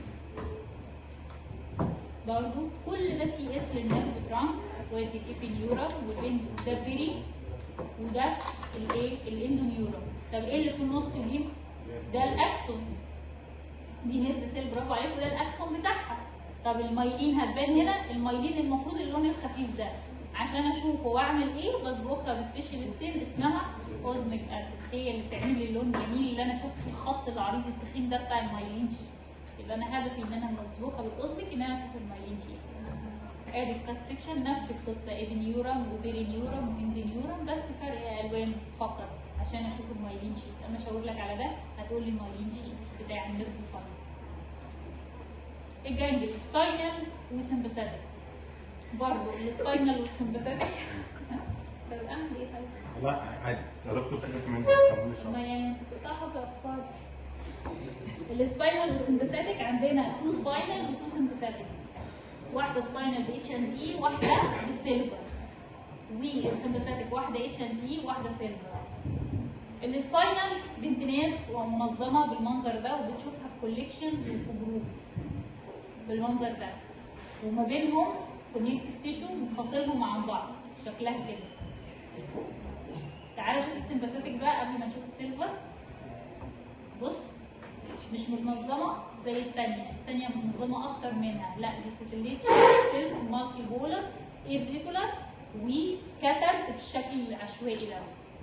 برضه كل ده تي اس للنيرف ترانك، وادي الايبي نيورم وده بيري وده الايه الاندو نيورم. طب ايه اللي في النص دي؟ ده الاكسون، دي نيرف سيل برافو عليكم، ده الاكسون بتاعها. طب المايلين هتبان هنا، المايلين المفروض اللون الخفيف ده، عشان اشوفه واعمل ايه بظبطها بسبيشالستين اسمها اوزميك اسيد، هي اللي بتعمل لي اللون الجميل اللي انا شفت في الخط العريض التخين ده بتاع المايلين شيز. يبقى انا هدفي ان انا بظبطها بالاوزميك ان انا اشوف المايلين شيز. ادي الكات سيكشن نفس القصه، ايبنيورم وبيرينيورم واندينيورم، بس فرق الوان فقط عشان اشوف المايلين شيز. اما اشاور لك على ده هتقول لي المايلين شيز بتاع النيرف فقط. الجانجل سباينال وسمباثيك، برضه السباينال والسمباثيك. طب اعمل ايه طيب؟ والله عادي. يا دكتور سيبك مني ما يعني انت بتقطعها بافكار. السباينال والسمباثيك عندنا تو سباينال وتو سمباثيك، واحده سباينال باتش اند اي واحده بالسيلفر، والسمباثيك واحده اتش اند اي واحده سيلفر. السباينال بنت ناس ومنظمه بالمنظر ده، وبتشوفها في كوليكشنز وفي جروب بالمنظر ده، وما بينهم كونكتيف تيشو مفاصلهم عن بعض شكلها كده. تعالى شوف السمباثيك بقى قبل ما نشوف السيلفر. بص مش متنظمه زي الثانيه، الثانيه منظمه اكتر منها، لا دي ستيليت سيلز مالتي بولر ايريجولار وسكاترد بالشكل العشوائي ده.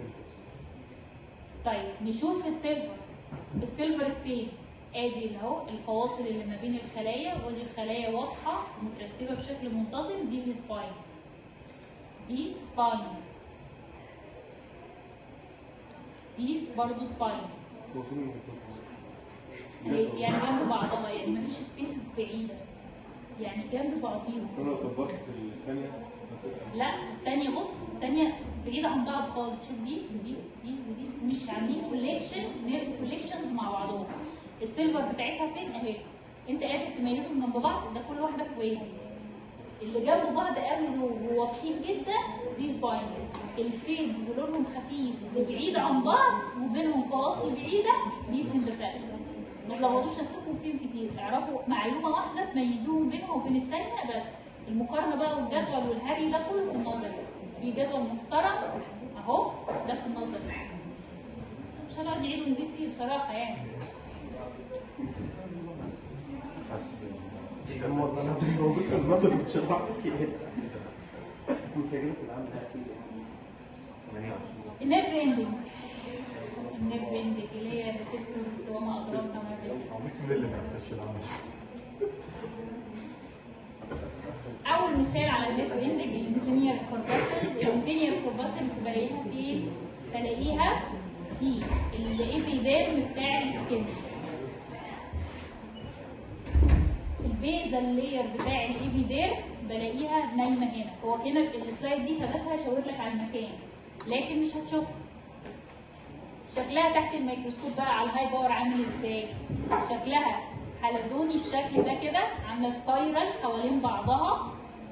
طيب نشوف السيلفر. السيلفر ستين ادي اهو الفواصل اللي ما بين الخلايا، ودي الخلايا واضحه مترتبه بشكل منتظم، دي السباين، دي سباين، دي برضه سباين، يعني جنب بعضها، يعني مفيش سبيسز بعيده. يعني جنب بعضيهم. لو طبقت الثانية لا الثانيه بص الثانيه بعيده عن بعض خالص. شوف دي ودي ودي ودي مش عاملين كوليكشن نيرف كوليكشنز مع بعضهم. السيلفر بتاعتها فين اهي. انت قادر تميزهم جنب بعض. ده كل واحده في وادي. اللي جنب بعض قوي دول وواضحين جدا دي سباين. الفيد ولونهم خفيف وبعيد عن بعض وبينهم فواصل بعيده دي سمباثيك. ما تلخبطوش نفسكم فيهم كتير. اعرفوا معلومه واحده تميزوهم بينهم وبين الثانيه بس. المقارنه بقى والجدول والهري ده كله في النظري. في جدول محترم اهو ده في النظري. مش هنقعد نعيد ونزيد فيه بصراحه يعني. انا موجود في النظر بتشرح النيرف اندنج. النيرف اندنج اللي هي ريسبتورز وما ادراك ما ريسبتورز. بسم الله ما فيش العمل. اول مثال على النيرف اندنج الميزانير كورباسلز. الميزانير كورباسلز بلاقيها فين؟ بلاقيها في الابيديرم بتاع السكين. البيزل لاير بتاع الابيديرم بلاقيها نايمه هنا. هو هنا السلايد دي هدفها اشاور لك على المكان لكن مش هتشوفها. شكلها تحت الميكروسكوب بقى على الهاي باور عامل ازاي؟ شكلها حلزوني الشكل ده كده عامله سبايرال حوالين بعضها.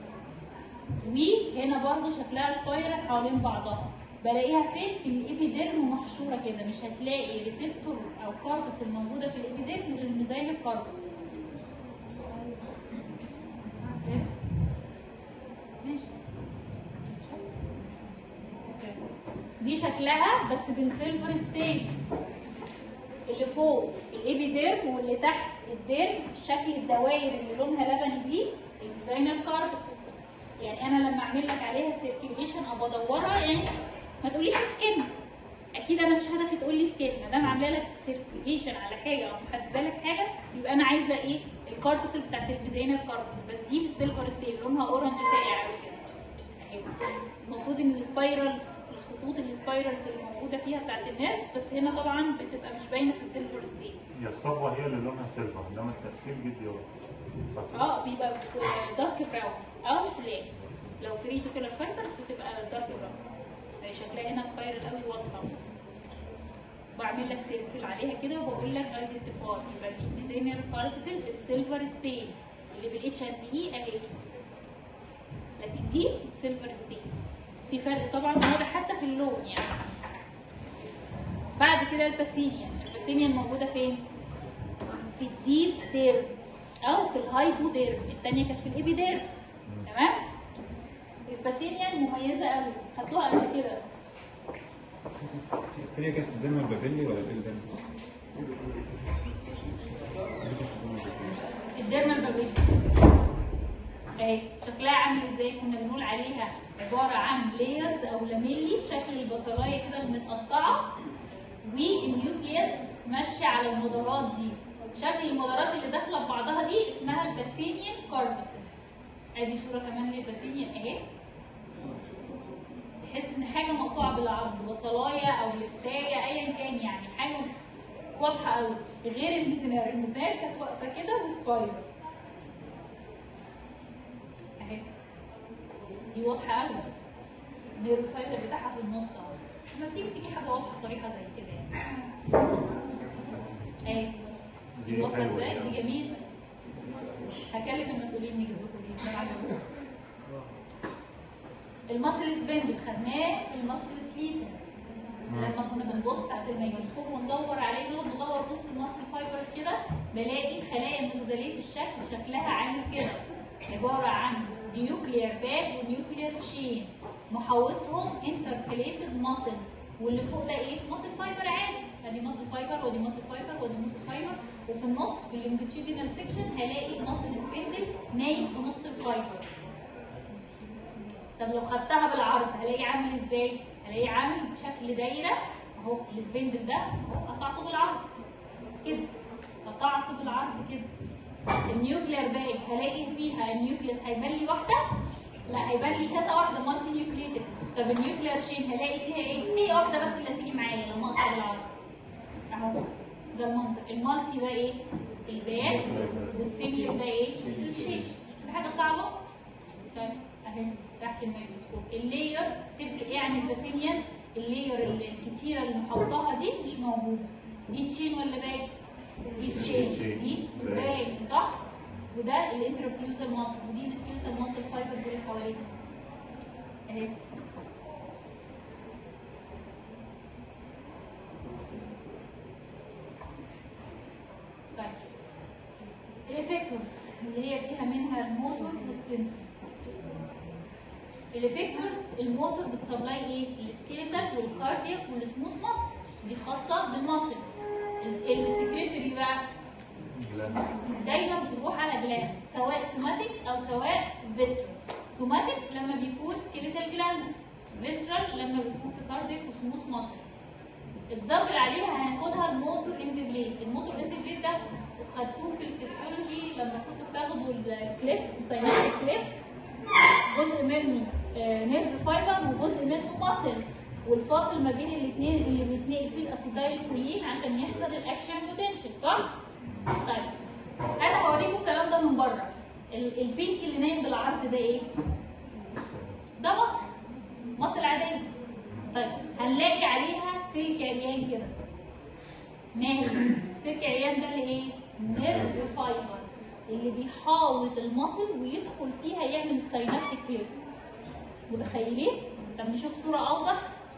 وهنا برضو شكلها سبايرال حوالين بعضها. بلاقيها فين؟ في الابيديرم محشوره كده. مش هتلاقي ريسبتور او كاربس الموجوده في الابيديرم غير الميزايل كاربس. دي شكلها بس بالسيلفر ستين. اللي فوق الابيديرم واللي تحت الديرم شكل الدوائر اللي لونها لبني دي الميزاينال كاربس. يعني انا لما اعمل لك عليها سيركيوليشن او بدورها يعني ما تقوليش سكين. اكيد انا مش هدفي تقول لي سكين. ما دام عامله لك سيركيوليشن على حاجه او محدده لك حاجه يبقى انا عايزه ايه؟ الكاربس بتاعت الميزاينال كاربس بس دي بالسيلفر ستين لونها اورنج فاقع كده. المفروض ان السبايرالز الخطوط السبايرالز اللي موجوده فيها بتاعت النيرفز بس هنا طبعا بتبقى مش باينه في السيلفر ستين. هي الصبغه هي اللي لونها سيلفر انما التقسيم جدي اهو. اه بيبقى دارك براون او بلاك. لو في ريتيكولار فايبرز بتبقى دارك براون. يعني شكلها هنا سبايرال قوي واضحه. بعمل لك سيركل عليها كده وبقول لك ايدنتيفاي. يبقى دي ميزانير كاربسل السيلفر ستين اللي بالاتش ان اي اهي. لكن دي السيلفر ستين. في فرق طبعا واضح حتى في اللون يعني. بعد كده الباسينيا. الباسينيا موجوده فين؟ في الديب ديرم او في الهايبو ديرم. الثانيه كانت في الابيديرم. تمام؟ الباسينيا مميزه قوي. خدتوها قبل كده. هي كانت الدم البابلي ولا الدم؟ الديرم البابلي. اهي شكلها عامل ازاي؟ كنا بنقول عليها عباره عن لايرز او لاميلي شكل البصلايه كده المتقطعه والنيوكليتس ماشيه على المدارات دي. شكل المدارات اللي داخله ببعضها دي اسمها الباسينيان كاربس. ادي صوره كمان للباسينيان اهي. تحس ان حاجه مقطوعه بالعرض بصلايه او لفتايه ايا كان يعني حاجه واضحه قوي غير الميزانير. الميزانير كانت واقفه كده وسبايرال اهي. دي واضحه قوي. النيرف فايبر بتاعها في النص اهو. لما تيجي تيجي حاجه واضحه صريحه زي كده يعني. اهي دي واضحه ازاي؟ دي جميله. هكلف المسؤولين يجيبوا لكم دي. الماسل سبندل خدناه في الماسل سكليتن لما كنا بنبص تحت الميكروسكوب وندور عليه. نقعد ندور وسط الماسل فايبرز كده بلاقي خلايا مغزليه الشكل شكلها عامل كده. عباره عن نيوكليير باج ونيوكليير تشين محوطهم انتركليتد ماسلز. واللي فوق ده ايه؟ ماسل فايبر عادي. ادي ماسل فايبر ودي ماسل فايبر ودي ماسل فايبر. وفي النص في اللونجيتيودينال سيكشن هلاقي ماسل سبندل نايم في نص الفايبر. طب لو خدتها بالعرض هلاقي عامل ازاي؟ هلاقي عامل شكل دايره اهو. السبندل ده اهو قطعته بالعرض كده. قطعته بالعرض كده. النيوكلير باج هلاقي فيها النيوكليس هيبان لي واحده؟ لا هيبان لي كذا واحده مالتي نيوكليتد. طب النيوكلير شين هلاقي فيها ايه؟ هي واحده بس اللي هتيجي معايا لما اقطع بالعرض. اهو ده المنظر. المالتي ده ايه؟ الباج والسنجل ده ايه؟ الشين. حاجه صعبه؟ طيب اهي تحت الميكروسكوب اللايرز تفرق ايه عن الباسيليان؟ اللاير الكتيره اللي محوطاها دي مش موجوده. دي تشين ولا باج؟ دي تشين، دي باج صح؟ وده الانترفيوزال ماسل ودي السكيلتال ماسل فايبرز اللي حواليها اهي. طيب الافكتورز اللي هي فيها منها الموتور والسنسور. الافكتورز الموتور بتسبلاي ايه؟ السكيلتال والكاردياك والسموث ماسل دي خاصه بالماسل. السكريتوري بقى دايما بتروح على جلاند سواء سوماتيك او سواء فيسرال. سوماتيك لما بيكون سكيلتال جلاند، فيسرال لما بيكون في كاردياك وسموث ماسل. اكزامبل عليها هناخدها الموتور اند بليد. الموتور اند بليد ده خدتوه في الفسيولوجي لما كنتوا بتاخدوا الكليفت السايناتيك كليفت، جزء منه نيرف فايبر وجزء منه ماسل، والفاصل ما بين الاثنين اللي بيتنقل فيه الاسيتايل كولين عشان يحصل الاكشن بوتنشال صح؟ طيب انا هوريكم الكلام ده من بره. البينك اللي نايم بالعرض ده ايه؟ ده مصل مصل عاديه. طيب هنلاقي عليها سلك عريان كده نايم. السلك عريان ده اللي ايه؟ نيرف فايبر اللي بيحاوط المصل ويدخل فيها يعمل ساينابتيك كليف. متخيلين؟ طب نشوف صوره اوضح.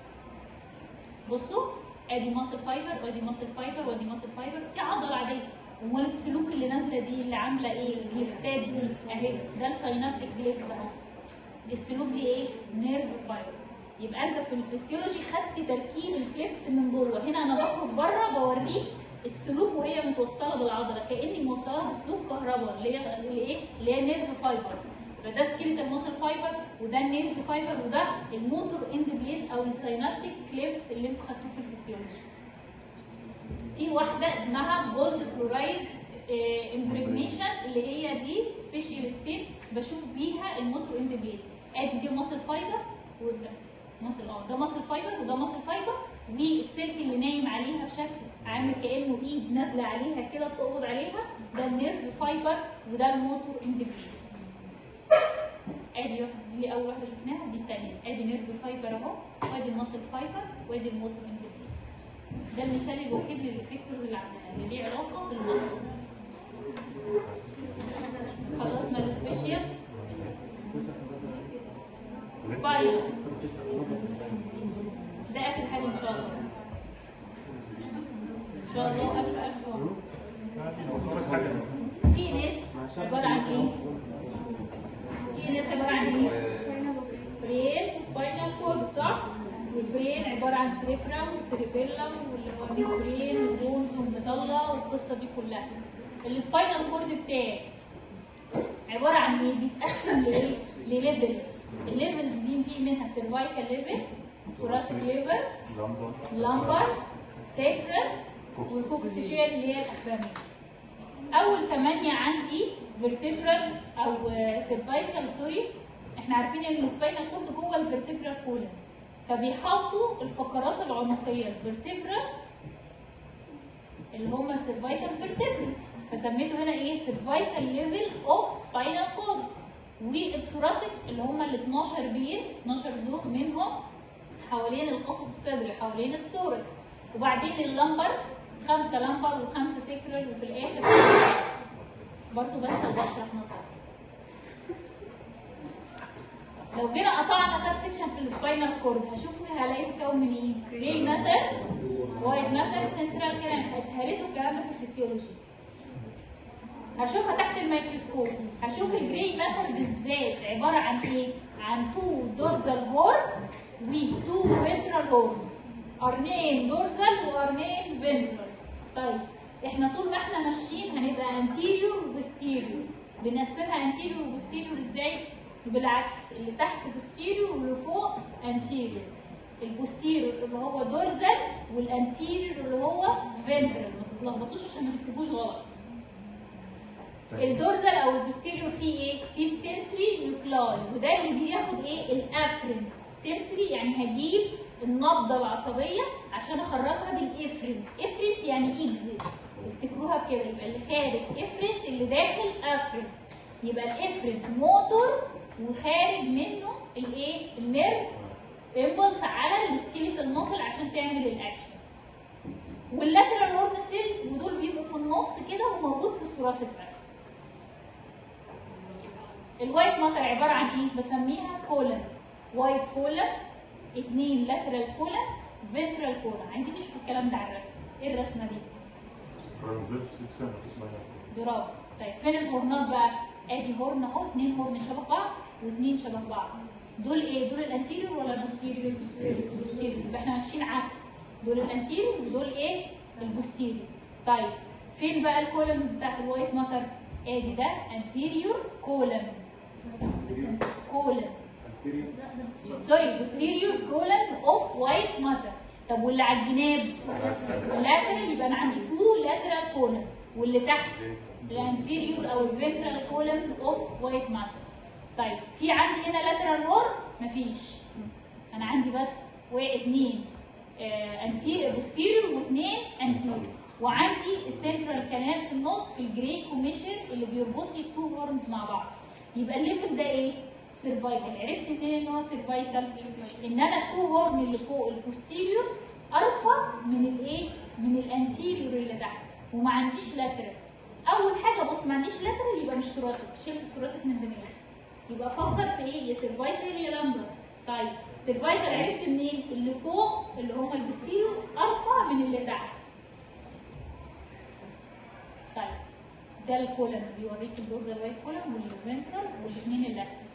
بصوا ادي ماسل فايبر وادي ماسل فايبر وادي ماسل فايبر، دي عضله عاديه. امال السلوك اللي نازله دي اللي عامله ايه؟ الجليفتات دي اهي، ده الساينابتيك جليفت اهو. السلوك دي ايه؟ نيرف فايبر. يبقى انت في الفسيولوجي خدت تركيب الكليفت من جوه. هنا انا بخرج بره بوريك السلوك وهي متوصله بالعضله، كاني موصلها بسلوك كهرباء اللي هي اللي ايه؟ اللي هي نيرف فايبر. فده سكيلتال ماسل فايبر وده النيرف فايبر وده الموتور اند بليد او الساينابتيك كليفت اللي انتوا خدتوه في الفسيولوجي. في واحده اسمها جولد كلورايد امبريجنيشن اللي هي دي سبيشال ستيت بشوف بيها الموتور اند بليد. ادي دي ماسل فايبر وده ماسل اه ده ماسل فايبر وده ماسل فايبر، والسلك اللي نايم عليها بشكل عامل كانه ايد نازله عليها كده بتقبض عليها، ده النيرف فايبر وده الموتور اند بليد. ادي واحده دي اول واحده شفناها، دي الثانيه. ادي نيرف فايبر اهو وادي الماسل فايبر وادي الموتور اند بليد. ده المثال الوحيد للفيكتور اللي اللي ليه علاقه بالماسل. خلصنا السبيشال سباينال. ده اخر حاجه ان شاء الله. ان شاء الله الف الف مبروك. سي ان اس عباره عن ايه؟ سي ان اس عباره عن ايه؟ برين وسباينال كورد صح؟ والبرين عباره عن سيريبرام وسيريبيلم واللي هو ميمبرين وبونز وميدالا والقصه دي كلها. السباينال كورد بتاعي عباره عن ايه؟ بيتقسم لايه؟ لليفلز. الليفلز دي في منها سيرفايكال ليفل، ثوراسيك ليفل، لامبر، ساكرال، والكوكسيجيال اللي هي الاخرانيه. اول ثمانيه عندي فيرتبرال او سيرفايكال سوري. احنا عارفين ان السباينال كورد جوه الفيرتبرال كولن، فبيحاطوا الفقرات العنقيه الفيرتبرال اللي هم السيرفايكال فيرتبرال، فسميته هنا ايه؟ سيرفايكال ليفل اوف سباينال كورد. والثوراسيك اللي هم ال اتناشر بين اتناشر زوج منهم حوالين القفص الصدري حوالين الثوركس، وبعدين اللمبر خمسه لمبر وخمسه سيكرال، وفي الاخر برضه بنسى بشرح نظر. لو جينا قطعنا كات سيكشن في السباينال كورد هشوف هلاقيه مكون من ايه؟ جراي ماتر، وايت ماتر، سنترال كده. اتهريتوا الكلام ده في الفسيولوجي. هشوفها تحت الميكروسكوب، هشوف الجراي ماتر بالذات عباره عن ايه؟ عن تو دورزال هورن وتو فنترال هورن، قرنين دورزال وقرنين فنترال. طيب احنا طول ما احنا ماشيين هنبقى انتيريور وبوستيريور. بنقسمها انتيريور وبوستيريور ازاي؟ بالعكس، اللي تحت بوستيريور واللي فوق انتيريور. البوستيريور اللي هو دورزال والانتيريور اللي هو فنترال. ما تتلخبطوش عشان ما تكتبوش غلط. الدورزال او البوستيريور فيه ايه؟ فيه السنسوري نيوكلاي، وده اللي بياخد ايه؟ الافرنت. سنسوري يعني هجيب النبضه العصبيه عشان اخرجها بالافرنت. افرنت يعني اكزيت، افتكروها بكده. يبقى اللي خارج افرنت اللي داخل افرنت. يبقى الافرنت موتور وخارج منه الايه؟ النيرف امبلس على السكيليتال ماسل عشان تعمل الاكشن. واللاترال هورن سيلز ودول بيبقوا في النص كده وموجود في الثوراسيك بس. الوايت ماتر عباره عن ايه؟ بسميها كولن. وايت كولن، اثنين لاترال كولن، فنترال كولن. عايزين نشوف الكلام ده على الرسم. ايه الرسمه دي؟ برافو. طيب فين الهورنات بقى؟ ادي هورن اهو، اثنين هورن شبه بعض واثنين شبه بعض. دول ايه؟ دول الانتيريور ولا البوستيريور؟ البوستيريور. يبقى احنا ماشيين عكس. دول الانتيريور ودول ايه؟ البوستيريور. طيب فين بقى الكولمز بتاعت الوايت ماتر؟ ادي ده انتيريور كولم. كولم. سوري بوستيريور كولم اوف وايت ماتر. طب واللي على الجناب؟ اللاترال. يبقى انا عندي تو لاترال كولم، واللي تحت الانتيريور او الفنترال كولم اوف وايت ماتر. طيب في عندي هنا لاترال هورن؟ مفيش. انا عندي بس واثنين انتيريور بوستيريور واثنين انتيريور، وعندي السنترال كانال في النص في الجري كوميشن اللي بيربط لي التو هورنز مع بعض. يبقى الليفل ده ايه؟ سيرفايكال. عرفت منين ان هو سيرفايكال؟ ان انا التو هورن اللي فوق البوستيريور ارفع من الايه؟ من الانتيريور اللي تحت، وما عنديش لاترال. اول حاجه بص، ما عنديش لاترال يبقى مش ثوراسيك، شلت الثوراسيك من دماغي. يبقى فكر في ايه؟ يا سيرفايكال يا لامبر. طيب سيرفايكال عرفت منين؟ اللي فوق اللي هم البوستيريور ارفع من اللي تحت. طيب ده الكولن بيوريك الدوزر وايت كولن والفنترال والاثنين اللاترال.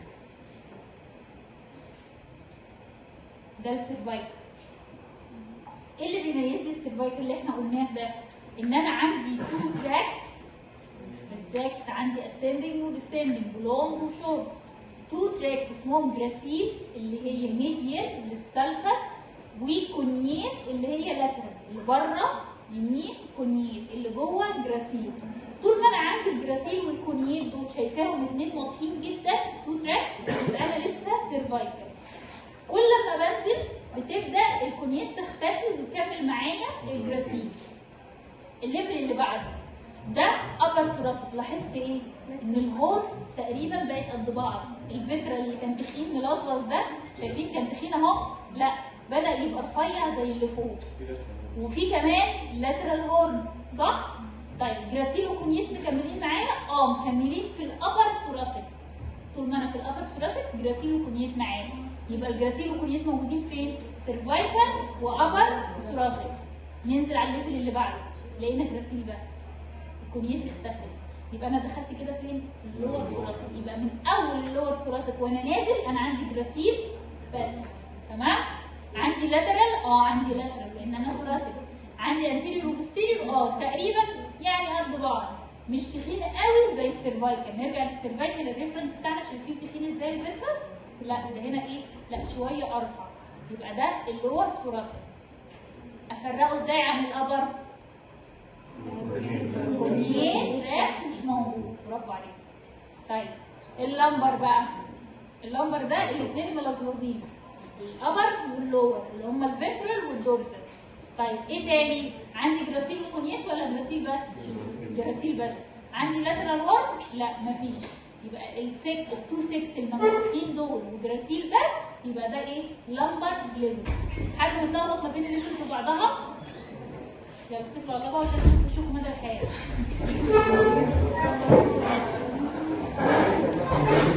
ده السيرفايكال. ايه اللي بيميز لي السيرفايكال اللي احنا قلناه ده؟ ان انا عندي تو تراكس. التراكس عندي اسcending وديسcending ولونج وشورت. تو تراكس اسمهم جراسيل اللي هي ميديال للسالكس، وكونيل اللي هي لاترال. اللي بره يمين كونيل، اللي جوه جراسيل. طول ما انا عندي الجراسيل والكونيل دول شايفاهم الاثنين واضحين جدا تو تراك، يبقى انا لسه سيرفايكال. كل ما بنزل بتبدا الكونيل تختفي وتكمل معايا الجراسيل. الليفل اللي بعده ده ابر ثوراسيك. لاحظت ايه؟ ان الهولز تقريبا بقت قد بعض. الفنترال اللي كان تخين ملصلص ده شايفين كان تخين اهو، لا بدا يبقى رفيع زي اللي فوق. وفي كمان لاترال هورن صح؟ طيب جراسيل وكونيت مكملين معايا؟ اه مكملين في الابر ثوراسيك. طول ما انا في الابر ثوراسيك جراسيل وكونيت معايا. يبقى الجراسيل وكونيت موجودين فين؟ سيرفايكال وابر ثوراسيك. ننزل على الليفل اللي بعده لقينا جراسيل بس، الكونيت اختفت. يبقى انا دخلت كده فين؟ في اللور ثوراسيك. يبقى من اول اللور ثوراسيك وانا نازل انا عندي جراسيل بس. تمام؟ عندي لاترال؟ اه عندي لاترال لان انا ثوراسيك. عندي انتيريور وبوستيريور؟ اه تقريبا يعني قد بعض، مش تخين قوي زي السيرفايكال. نرجع للسيرفايكال الريفرنس بتاعنا، شايفين تخين ازاي الفنترال؟ لا ده هنا ايه؟ لا شويه ارفع. يبقى ده اللور ثوراسيك. افرقه ازاي عن الابر؟ كونيت راح مش موجود. برافو عليك. طيب اللمبر بقى، اللمبر ده الاثنين ملظلظين، الابر واللور اللي هم الفنترال والدورسال. طيب ايه تاني؟ عندي جراسيل وكونيت ولا جراسيل بس؟ جراسيل بس. عندي لاترال هورن؟ لا مفيش. يبقى السك التو سكس المفتوحين دول وجراسيل بس، يبقى ده ايه؟ لمبر ليفل. حد متلخبط ما بين الليفلز وبعضها؟ لو بتطلعوا على بعض لازم تشوفوا مدى الحياه.